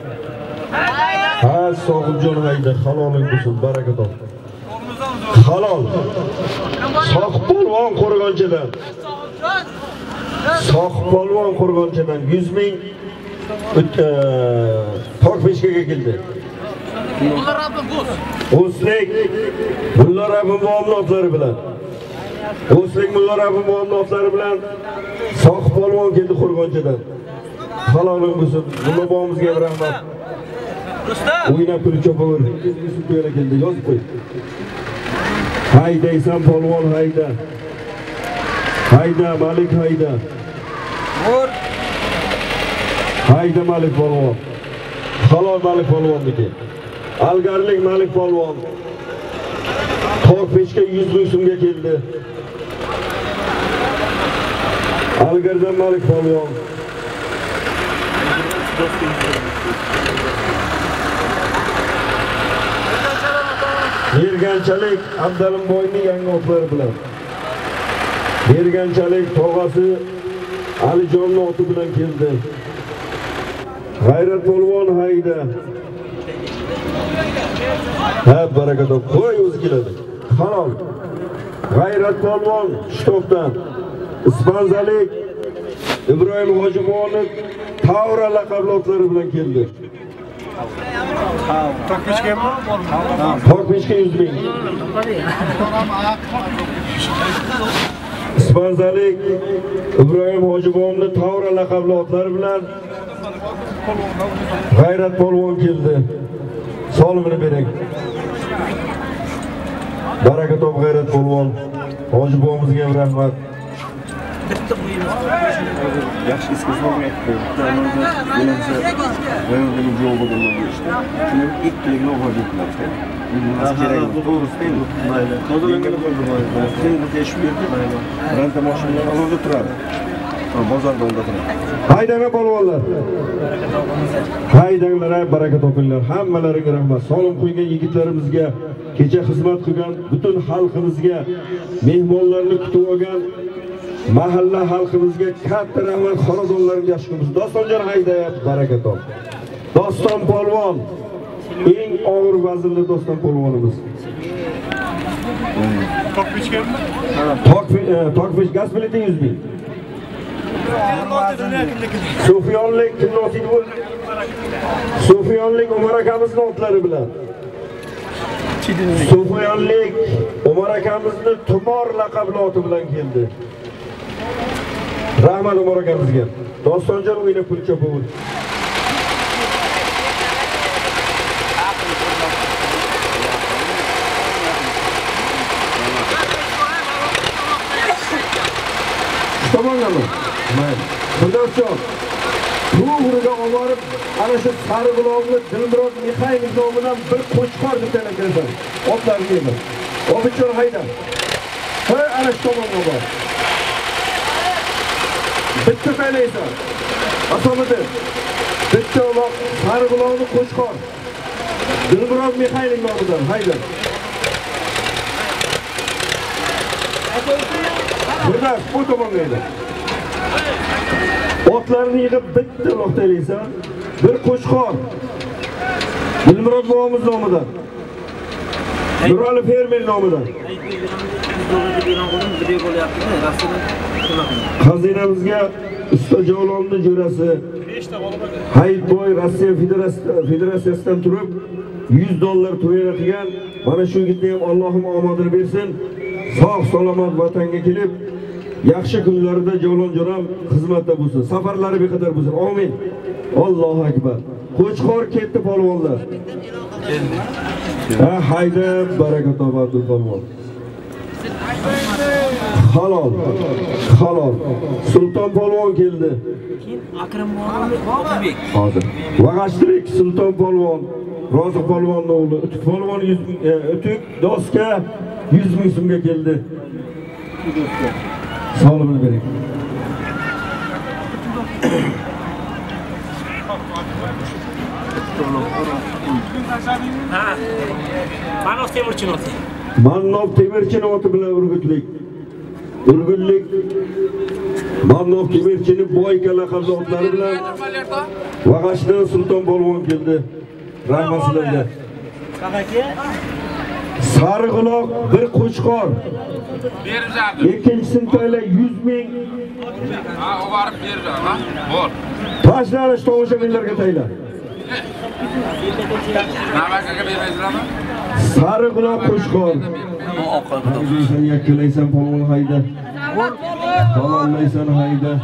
Speaker 4: Ha Sohibjon hayda, haloling bo'lsin, baraka top. Halol. Sohib polvon qo'rg'onchidan. Sohib polvon qo'rg'onchidan 100 ming tok beshkaga keldi. O'slik Mulla Rabbim muomalotlari bilan. O'slik Mulla Rabbim muomalotlari bilan Sohib polvon keldi qo'rg'onchidan. Haloling bo'lsin, Mulla bobomizga rahmat. O'ynab turib chopaver. Sutga keldi, yozib qo'y. Haydaysan polvon hayda. Hayda Malik hayda. Hayda Malik polvon. Halol Malik polvonniki. Algarlik Malik polvon. Tok pechga 100 ming so'mga keldi. Algardan Malik polvon. Berganchalik Abdalimboyning yangi otlari bilan. Berganchalik tog'asi Alijonning oti bilan keldi. G'ayrat polvon hayda. Ha baraka top. Qo'y o'zi keladi. Halol. G'ayrat polvon Shtokdan. Ispanzalik Ibrohim Hojibovning Tavra laqabli otlari bilan keldi. Tokpechga 100 ming. Ispanzalik Ibrohim Hojibovning Tavra laqabli otlari bilan G'ayrat polvon keldi. Solimini bering. Baraka top G'ayrat polvon. Hojibovimizga rahmat.
Speaker 2: Yaxshi eskiz bo'lmayapti. Bularni yo'lga bo'lgan ishda. Shuni ikkilikni o'g'irliklar. kerak. To'g'risi değil mi? Mayli. Tozalangani bo'ldi mayli. Keyin bu teshib berdi. Mayli. Ranta mashinalar olovda turadi. Bozorda onda turadi.
Speaker 4: Haydanglar polvonlar. Haydanglar, baraka topinglar. Hammalaringga rahmat. Solim qo'ygan yigitlarimizga, kecha xizmat qilgan butun xalqimizga, mehmonlarni kutib olgan mahalla xalqimizga katta rahmat. Xonadonlarimga yaxshi ko'ramiz. Dostonjon haydayap, baraka top. Doston polvon eng og'ir vaznli Doston polvonimiz.
Speaker 6: Tokpichkami?
Speaker 4: Tokpich gaz bileti 100 ming. Sufyonlik kimni otidi bu? Sufyonlik Umar akamizni otlari bilan. Sufyonlik Umar akamizni Tumor laqabli oti bilan keldi. Rahmat Umar akamizga. Dostonjon o'ynab pul chopib. Tomonlama. Mayli. Xudojon. To'g'riga olib, ana shu Sarg'ulovni Dilmurod Mixaylov nomidan bir qo'chqor deb tayinlagan. Otlarni yema. Obichor hayda. Hoy, ana shu tomonga bor. Bitta qaylaysan. Asolida. Bitta uloq Sarg'ulovni qo'chqor. Dilmurod Mixaylov nomidan hayda. Burada bu tomondaydı. Otlarını yığıp bitti noktaylaysan, bir qo'chqor. Dilmurod bobomiz nomidan. Nurali fermer nomidan. Xazinamizga usta Jalolning jo'rasi Hayitboy Rossiya Federatsiyasidan turib $100 to'yratgan. Mana shu yigitni ham Allohim omadini bersin. Sog' salomat vatanga kelib, yaxshi kunlarda Jaloljon xizmatda bo'lsin. Safarlari bexatar bo'lsin. Amin. Allohu akbar. Qo'chqor ketdi polvonlar. Hayda, baraka topadi polvon. Halol. Halol. Sulton polvon keldi.
Speaker 1: Akram Boborbek.
Speaker 4: Hozir. Vag'ashtirik Sulton polvon, Roziq polvonning o'g'li. Utuk polvon Utuk doska 100 ming so'mga keldi. Sog'lig'ini bering.
Speaker 9: Ha. Manov Temirchin oti.
Speaker 4: Manov Temirchin oti bilan Urgutlik. Urgutlik Manov Temirchinning boyka laqabli otlari bilan Vag'ashdan Sulton polvon keldi. Rahmat sizlarga. Sarg'uloq bir qo'chqor. Ikkinchisini tayla 100 ming.
Speaker 6: Ha, o varib berdi, ha? Bor.
Speaker 4: Tashlanish tomoshabinlarga tayla.
Speaker 6: Navakaga bermaysizlarmi?
Speaker 4: Sarg'uloq qo'chqor. Sen yakkalaysan polvon hayda. Salomlaysan hayda.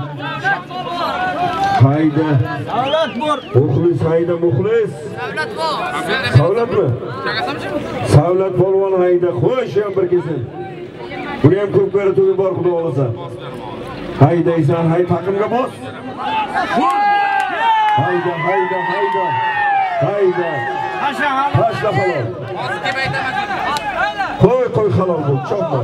Speaker 4: Hayda.
Speaker 10: Savlat bor.
Speaker 4: Muxlis hayda muxlis.
Speaker 10: Savlat bor.
Speaker 4: Savlatmi? Savlat polvon hayda. Xo'sh, ham bir kelsin. Buni ham ko'p ko'ra to'y bor xudo olsa. Haydaysan, hay taqimga bos. Hayda, hayda, hayda. Hayda. Tashla halol. Qo'y halol bo'l. Chopma.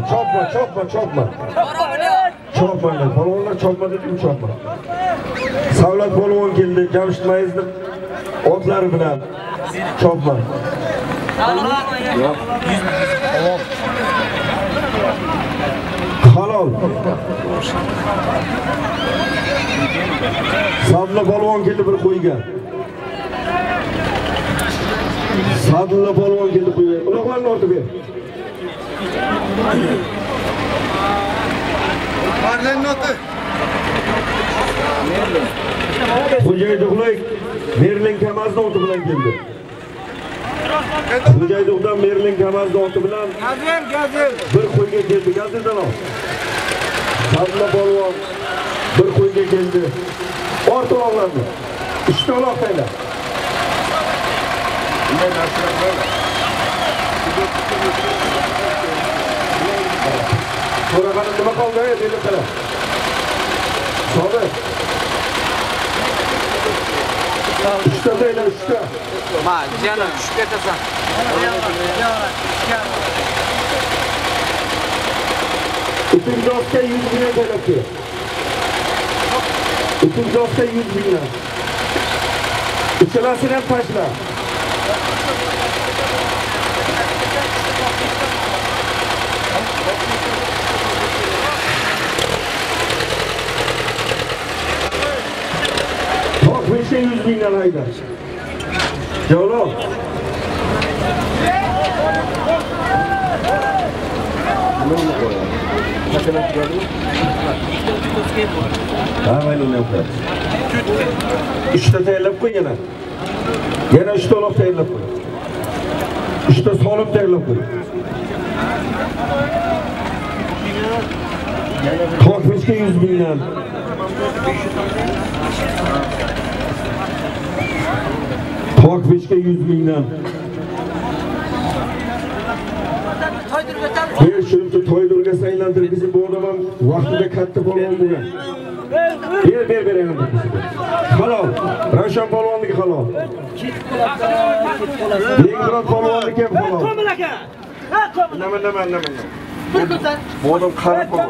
Speaker 4: Chopmanglar. Polvonlar chopma dedim, chopma. Savlat polvon keldi, Jamshid Mayizni otlari bilan. Chopma. Halol. Sadla polvon keldi bir qo'yga. Sadla polvon keldi qo'yga. Uloqlarni ortib ber.
Speaker 10: Parlanni oti.
Speaker 4: Xo'jaydoqlik Merlin Kamazning oti bilan keldi. Xo'jaydoqdan Merlin Kamazning oti bilan Gazel bir qo'yga keldi. Gazeldan ol. Sadla polvon bir qo'yga keldi. Orta uloqlarni. 3 ta uloq tayla. So'rag'ani nima qoldi? Dedi qara. Sobit. Üçte değil, üçte.
Speaker 3: Ma, canım, şu ketasan.
Speaker 4: Üçüncü hafta 100 bine gerekiyor. Üçüncü hafta 100 bine. Üçelasını hep taşla. Bak 5'e 100 binden ayda. Yavrum. Ha, ben onu yapayım. Üçte teyellep koy yine. Yine üçte olak teyellep koy. Üçte solup teyellep koy. Kalk 5'e 100 binden. Kalk 5'e 100 binden. Bir şunu toydurga saylandır bizim bu adamın vaktinde kattı polvon bugün. Bir eğlendir bizi. Halal. Raşan polvonluk halal. Yengrat polvonluk hep halal. Neme. Bu adam karı polvon.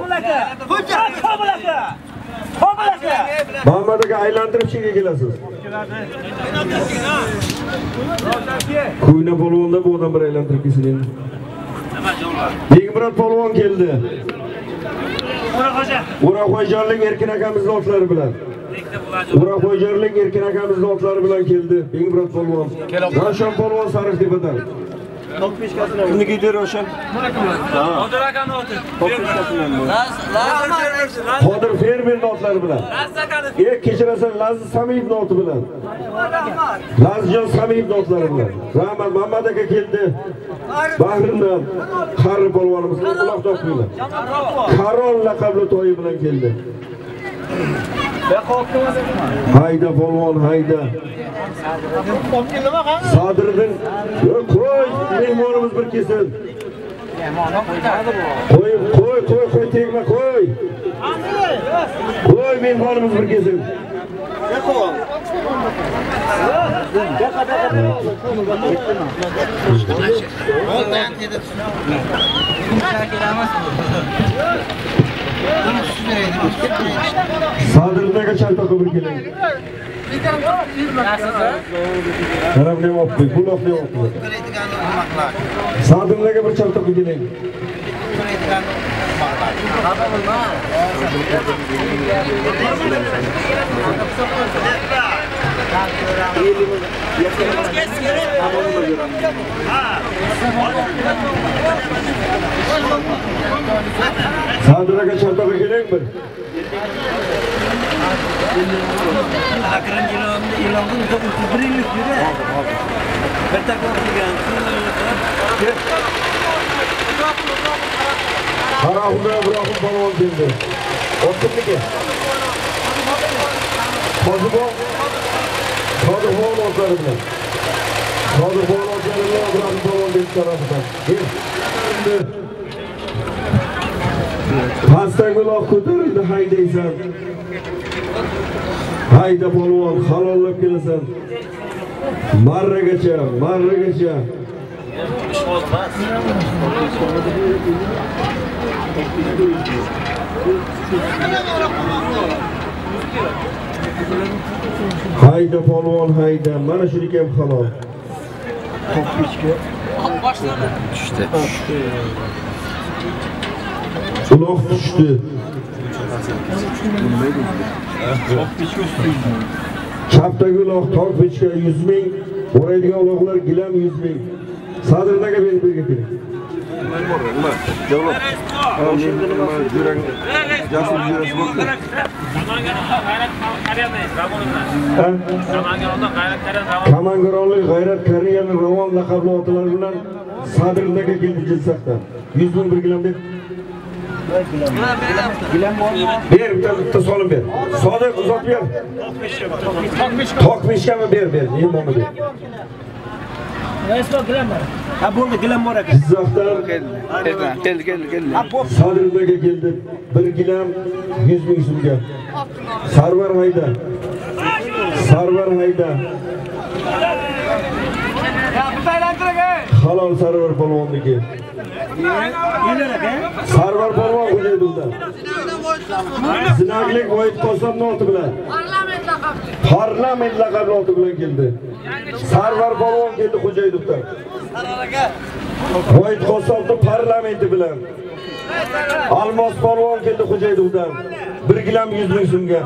Speaker 4: Mahmud'a aylandırıp şeyge gelesiz. Kuyuna polvonda bu adam bir aylandırıp kesin. Yengrat polvon geldi. Urak Hocalık Erkin akamızın otları bilen. Urak Hocalık Erkin akamızın otları bilen geldi. Yengrat polvon. Raşan polvon Sarıktepe'den. Şimdi gidiyor Roşan.
Speaker 9: Otur akan otur.
Speaker 4: Kodur Fermer'in otları bilen. Keçiresen Lazı Samiyev'in otu bilen. Lazcan Samiyev'in otları bilen. Rahmat Muhammed Aka geldi. Bahrından Karı polvonumuz kulak dokuyla. Karol lakablı toyu bilen geldi. Hayda polvon hayda. Sadır'ın koy mehmonumuz bir kesin. Koy tekme koy. Koy mehmonumuz bir kesin. Sadır'da kaçan takımı gelin. Taraf ne yaptı? Kulak ne yaptı? Sadır'da bir çanta gelin. Sadır'a kaçan takımı gelin mi?
Speaker 11: Akran ilanın da uçubrilik yürü. Bertaklar diyen.
Speaker 4: Karahunda bırakın balon geldi. Oturdu ki. Kazıbon otları bile. Kazıbon otları bile bırakın balon geldi tarafından. Gel. Hastagül okudur da haydaysan. Hayda balon halallık gelirsen. Marra geçe. Hayda polvon hayda. Mana shuning ham halol.
Speaker 9: Başladı.
Speaker 3: Düştü.
Speaker 4: Uloq tushdi. Chapdagi uloq tok bichga 100 ming, o'raydigan uloqlar gilam 100 ming. Sadırdaga berib keling. Javlab. Kamangaronlik g'ayrat Koreyaning Ravon laqabli otalar bilan Sadırdaga keldi Jizzaxdan. 100 ming bir gilam deb. Ber, bitta solim ber. Sodiq uzat ber. Tok mishkami ber. Mehmonni ber.
Speaker 11: Ha bo'ldi, gilam bor ekan.
Speaker 4: Jizzaxdan
Speaker 3: Keldi.
Speaker 4: Sadırdaga keldi. Bir gilam 100 ming so'mga. Sarvar hayda. Sarvar hayda. Halol Sarvar polvonniki. Sarvar polvon Xo'jaydovdan. Zinaglik Voyit Qosimov oti bilan. Parlament laqabli oti bilan keldi. Sarvar polvon keldi Xo'jaydovdan. Voyit Qosimov parlamenti bilan. Almos polvon keldi Xo'jaydovdan. 1 gilam 100 ming so'mga.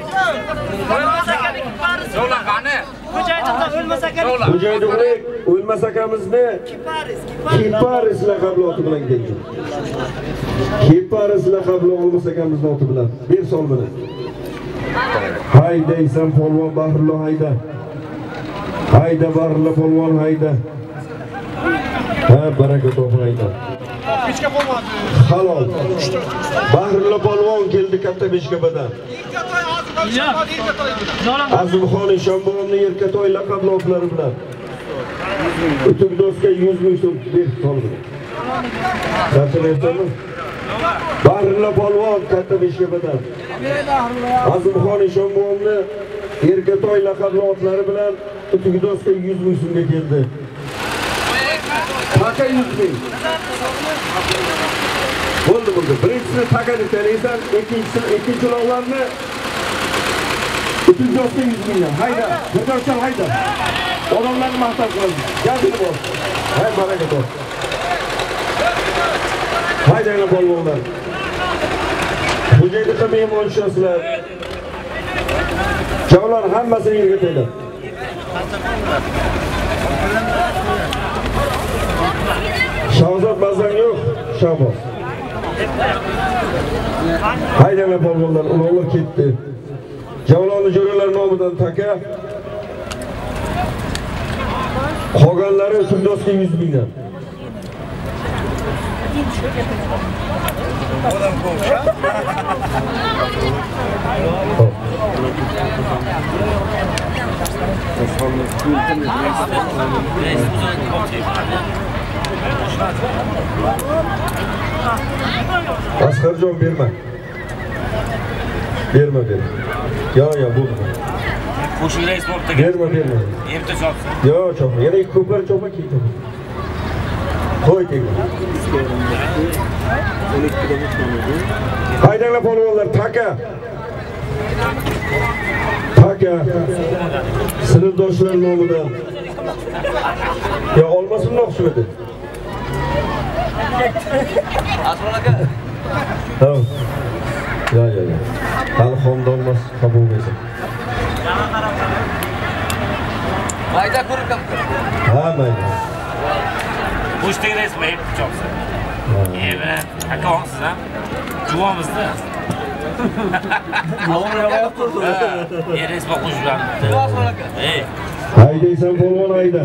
Speaker 4: Xo'jaydovlik o'lmas akamizni Kiparis laqabli oti bilan keldi. Kiparis laqabli Olmos akamizni oti bilan. Bir sol bilan. Hayda Isan polvon Bahrullo hayda. Hayda Bahrullo polvon hayda. Ha baraka top hayda. Halol. Bahrullo polvon keldi katta Beshkapadan. Azimxon Eshonbo'g'imni Erkatoy laqabli otlari bilan. O'tib do'stga 100 ming so'm ber soldi. Qancha Bahrullo polvon katta Beshkapadan. Azimxon Eshonbo'g'imni Erkatoy laqabli otlari bilan o'tib do'stga 100 ming so'mga keldi. Taka 100 ming. Bo'ldi. Birinchisini takani tanlaysan, ikkinchi ulovlarni Bütün dostum 100 milyon. Hayda. Hırdaşlar hayda. Odamlarını mahtar kılalım. Geldi bol. Hay bareket ol. Hayda yine bol bollar. Xo'jaydiqqa mehmon tushasizlar. Javlar hammasini yigitlar. Shahzod bazan yo'q. Shaboz. Hayda yine bol bollar. Ulovlar ketdi. Javlonni jo'ralar nomidan taka. Qolganlari Tundosga 100 mingdan. Asqarjon berma. Berma. Ya bu.
Speaker 6: Qo'shni rais bo'ldi.
Speaker 4: Berma.
Speaker 6: Erta chopsin.
Speaker 4: Yo, chopma. Yana ikki ko'par chopma ketdi. Qo'y tegdi. Haydanglar polvonlar, taka. Sinfdoshlar nomidan. Ya olmasin o'xshaydi.
Speaker 6: Asmon aka.
Speaker 4: Tamam. Ya. Hali xonda olmas, qabul bo'lsin.
Speaker 6: Mayda ko'rib qapti.
Speaker 4: Ha, mayda.
Speaker 6: Qo'shni rais bo'lib chopsin. Evet, aka olsiz ham. Juvomizda. Yo'q turdi. Rais bo'lib qo'shiladi. Asmon aka.
Speaker 4: Haydaysan polvon hayda.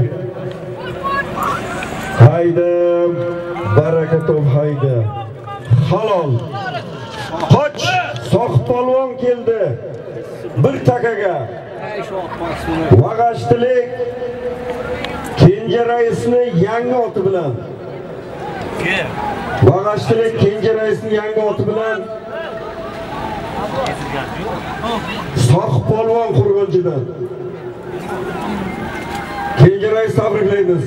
Speaker 4: Hayda, barakatov hayda. Halol. Qoch, soq polvon keldi. Bir takaga. Vag'ashtilik Kenja raisni yangi oti bilan.
Speaker 6: Kim?
Speaker 4: Vag'ashtilik Kenja raisni yangi oti bilan. Soq polvon Qo'rg'onchidan. Kenja rais tabriklaymiz.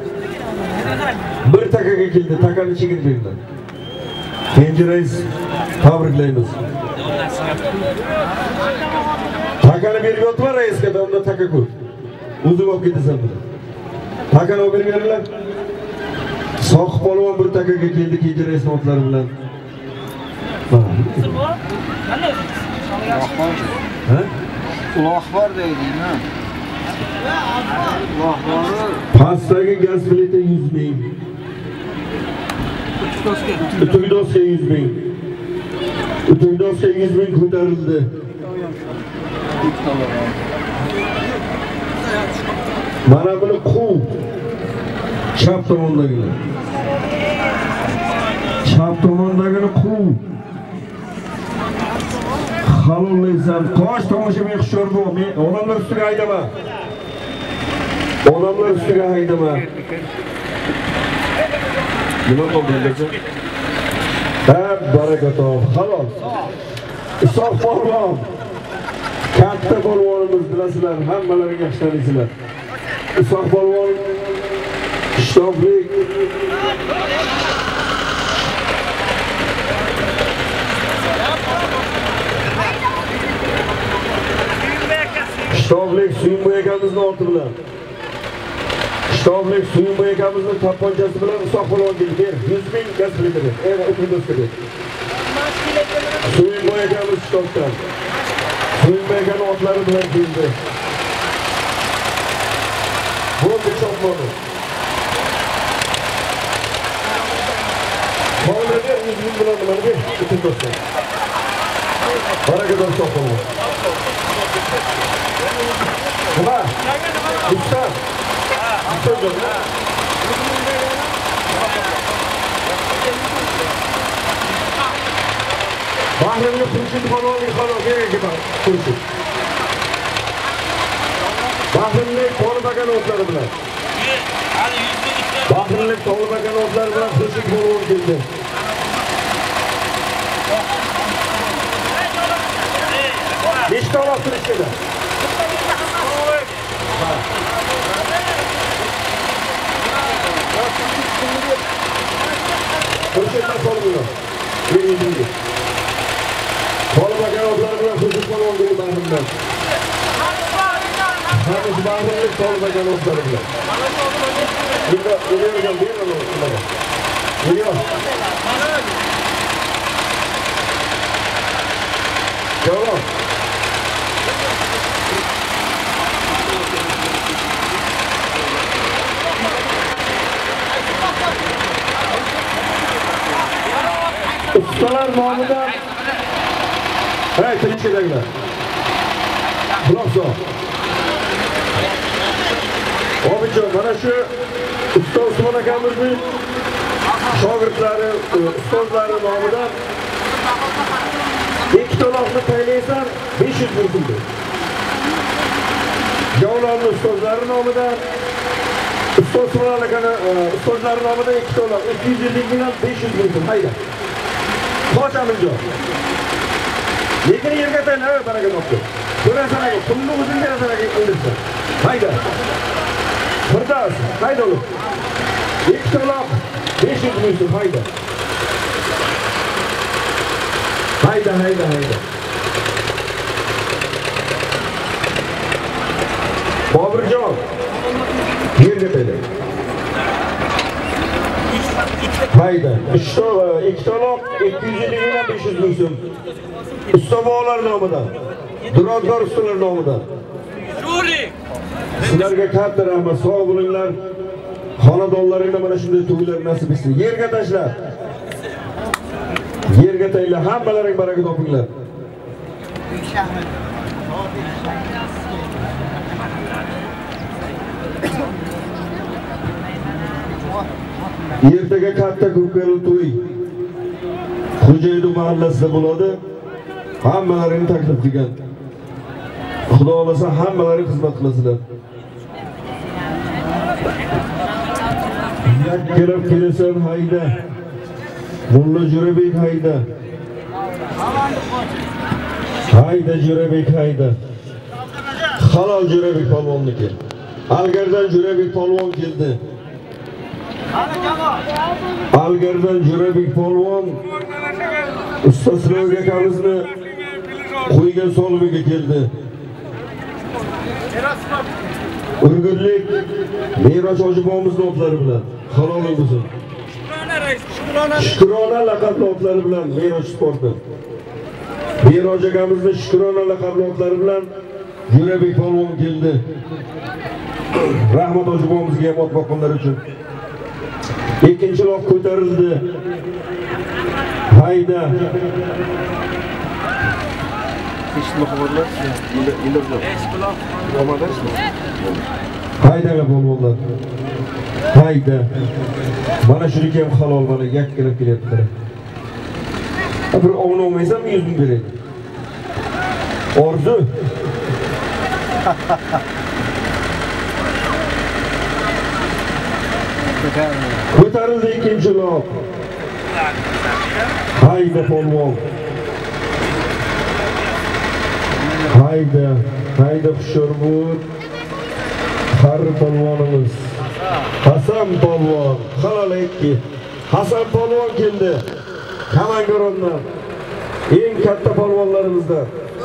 Speaker 4: Bir takaga keldi, takani chegirib berdi. Kenja rais tabriklaymiz. Takani berib o'tma raisga, unda taka ko'r. O'zing olib ketasan buni. Takani olib berganlar. Soq polvon bir takaga keldi Kenja rais otlari bilan. Ha?
Speaker 10: Uloq bor deydingmi?
Speaker 4: Pastdagi gaz bileti 100 ming. Tugdosga 100 ming. Tugdosga 100 ming ko'tarildi. Mana buni quv. Chap tomondagini. Chap tomondagini quv. Halollaysan, qosh tomoshabin xushyor bo'l. Men odamlar ustiga haydama. Odamlar ustiga haydama. Nima bo'ldi endi? Ha, barakatov. Halol. Isoq polvon. Katta polvonimiz bilasizlar, hammalaring yaxshi taniysizlar. Uzoq polvon, ishtoblik. Ishtoblik Suyunboy akamizning orti bilan. Ishtoblik Suyunboy akamizning tapponchasi bilan uzoq polvon keldi. 100 ming gaz pulini. O'tib Suyunboy akamiz Ishtobdan. Suyunboy akaning otlari bilan keldi. Bo'ldi chopmoni. Hozirda 100 ming bilan nimaga o'tib o'tdi. Barakadan chopmoni. Nima? Usta. Bahrimni Xurshid Xononning xonosiga bor. Xurshid. Bahrimlik Qo'rbagan o'tlari bilan. Bahrimlik Qo'rbagan o'tlari bilan Xurshid Xonon keldi. Nechta olib turishdi? Xurshiddan solib Birinci. Qo'rbagan o'tlari bilan Xurshid Xonon keldi Bahrimdan. Hamiz Bahrimlik Qo'rbagan o'tlari bilan. Bunda o'ynagan bir o'tlar. Geliyor. Devam. Ustalar nomidan hey tirishdagilar. Buloqso. Obijon, mana shu usta Usmon akamizning shogirdlari, ustozlari nomidan ikki to'loqni taylaysan 500 ming pul. Javlonning ustozlari nomidan ustoz Usmon akani ustozlari nomidan ikki to'loq 250 mingdan 500 ming pul. Hayda. Qo'shamizjo. Lekin yerga tayinlab baraka topdi. Ko'rasanaga, pulni o'zing berasanaga indirsan. Hayda. Firdaus, hayda oğlum. İlk to'loq 500 ming so'm, hayda. Hayda. Bobirjon, yerga tayla. Hayda. İki to'loq 250 mingdan 500 ming so'm. Ustabolar nomidan, duradgor ustalar nomidan. Sizlarga katta rahmat, sog' bo'linglar. Xonadonlaringda mana shunday to'ylar nasib etsin. Yerga tashla. Yerga tayla, hammalaring baraka topinglar. Ertaga katta ko'pkari to'y Xo'jayli mahallasida bo'ladi. Hammalaringni taklif qilgan. Xudo xolasa hammalaring xizmat qilasizlar. Kelib kelasan hayda. Mulla Jo'rabek hayda. Hayda Jo'rabek hayda. Halol Jo'rabek polvonniki. Algardan Jo'rabek polvon keldi. Algardan Jo'rabek polvon usta Silovga akamizni qo'ygan solimiga keldi. Urgutlik Merosh Hojibomizning otlari bilan halol bo'lsin. Shukrona laqabli otlari bilan Merosh sporti. Merosh akamizning Shukrona laqabli otlari bilan Jo'rabek polvon keldi. Rahmat Hojibomizga ham ot boqqanlar uchun. Ikkinchi loq ko'tarildi. Hayda. Hayda polvonlar. Hayda. Mana shuniki ham halol, mana yakkilab kelyapti. Bir ovun olmaysan 100 ming beraydi. Orzu. Ko'tarildi ikkinchi loq. Hayda polvon. hayda Xushyorbud har polvonimiz Hasan polvon qalayki Hasan polvon keldi Kamangarondan eng katta polvonlarimizdan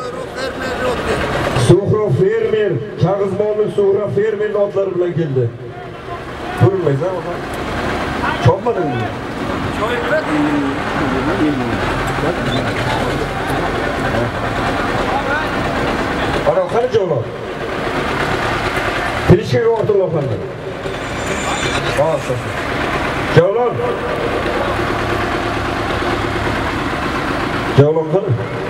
Speaker 4: Suhro fermer Kag'izmonlik Suhro fermer otlari bilan keldi ko'rinmaysan o'zi chopmadingmi choy ana qani jo'lo Pirishkaga o'rtoqlashdi Jo'lon qani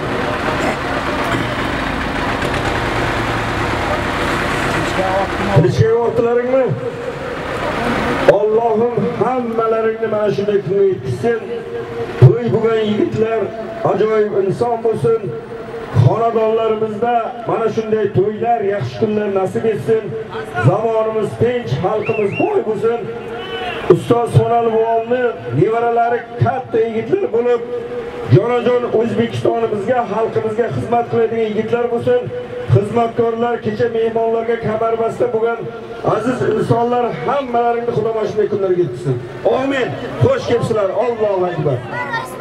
Speaker 4: Pirishkaga o'rtoqlaringmi Allohim hammalaringni mana shunday kunga yetkazsin. To'y bo'lgan yigitlar ajoyib inson bo'lsin. Xonadonlarimizda mana shunday to'ylar, yaxshi kunlar nasib etsin. Zamonimiz tinch, xalqimiz boy bo'lsin. Ustoz Sonal Vuolni nevaralari katta yigitlar bo'lib, jonajon O'zbekistonimizga, xalqimizga xizmat qiladigan yigitlar bo'lsin. Xizmatkorlar, kecha mehmonlarga kamarmasda bo'lgan aziz insonlar hammalaringni Xudo mana shunday kunlarga yetkazsin. Amin. Xo'sh kelibsizlar. Allohu akbar.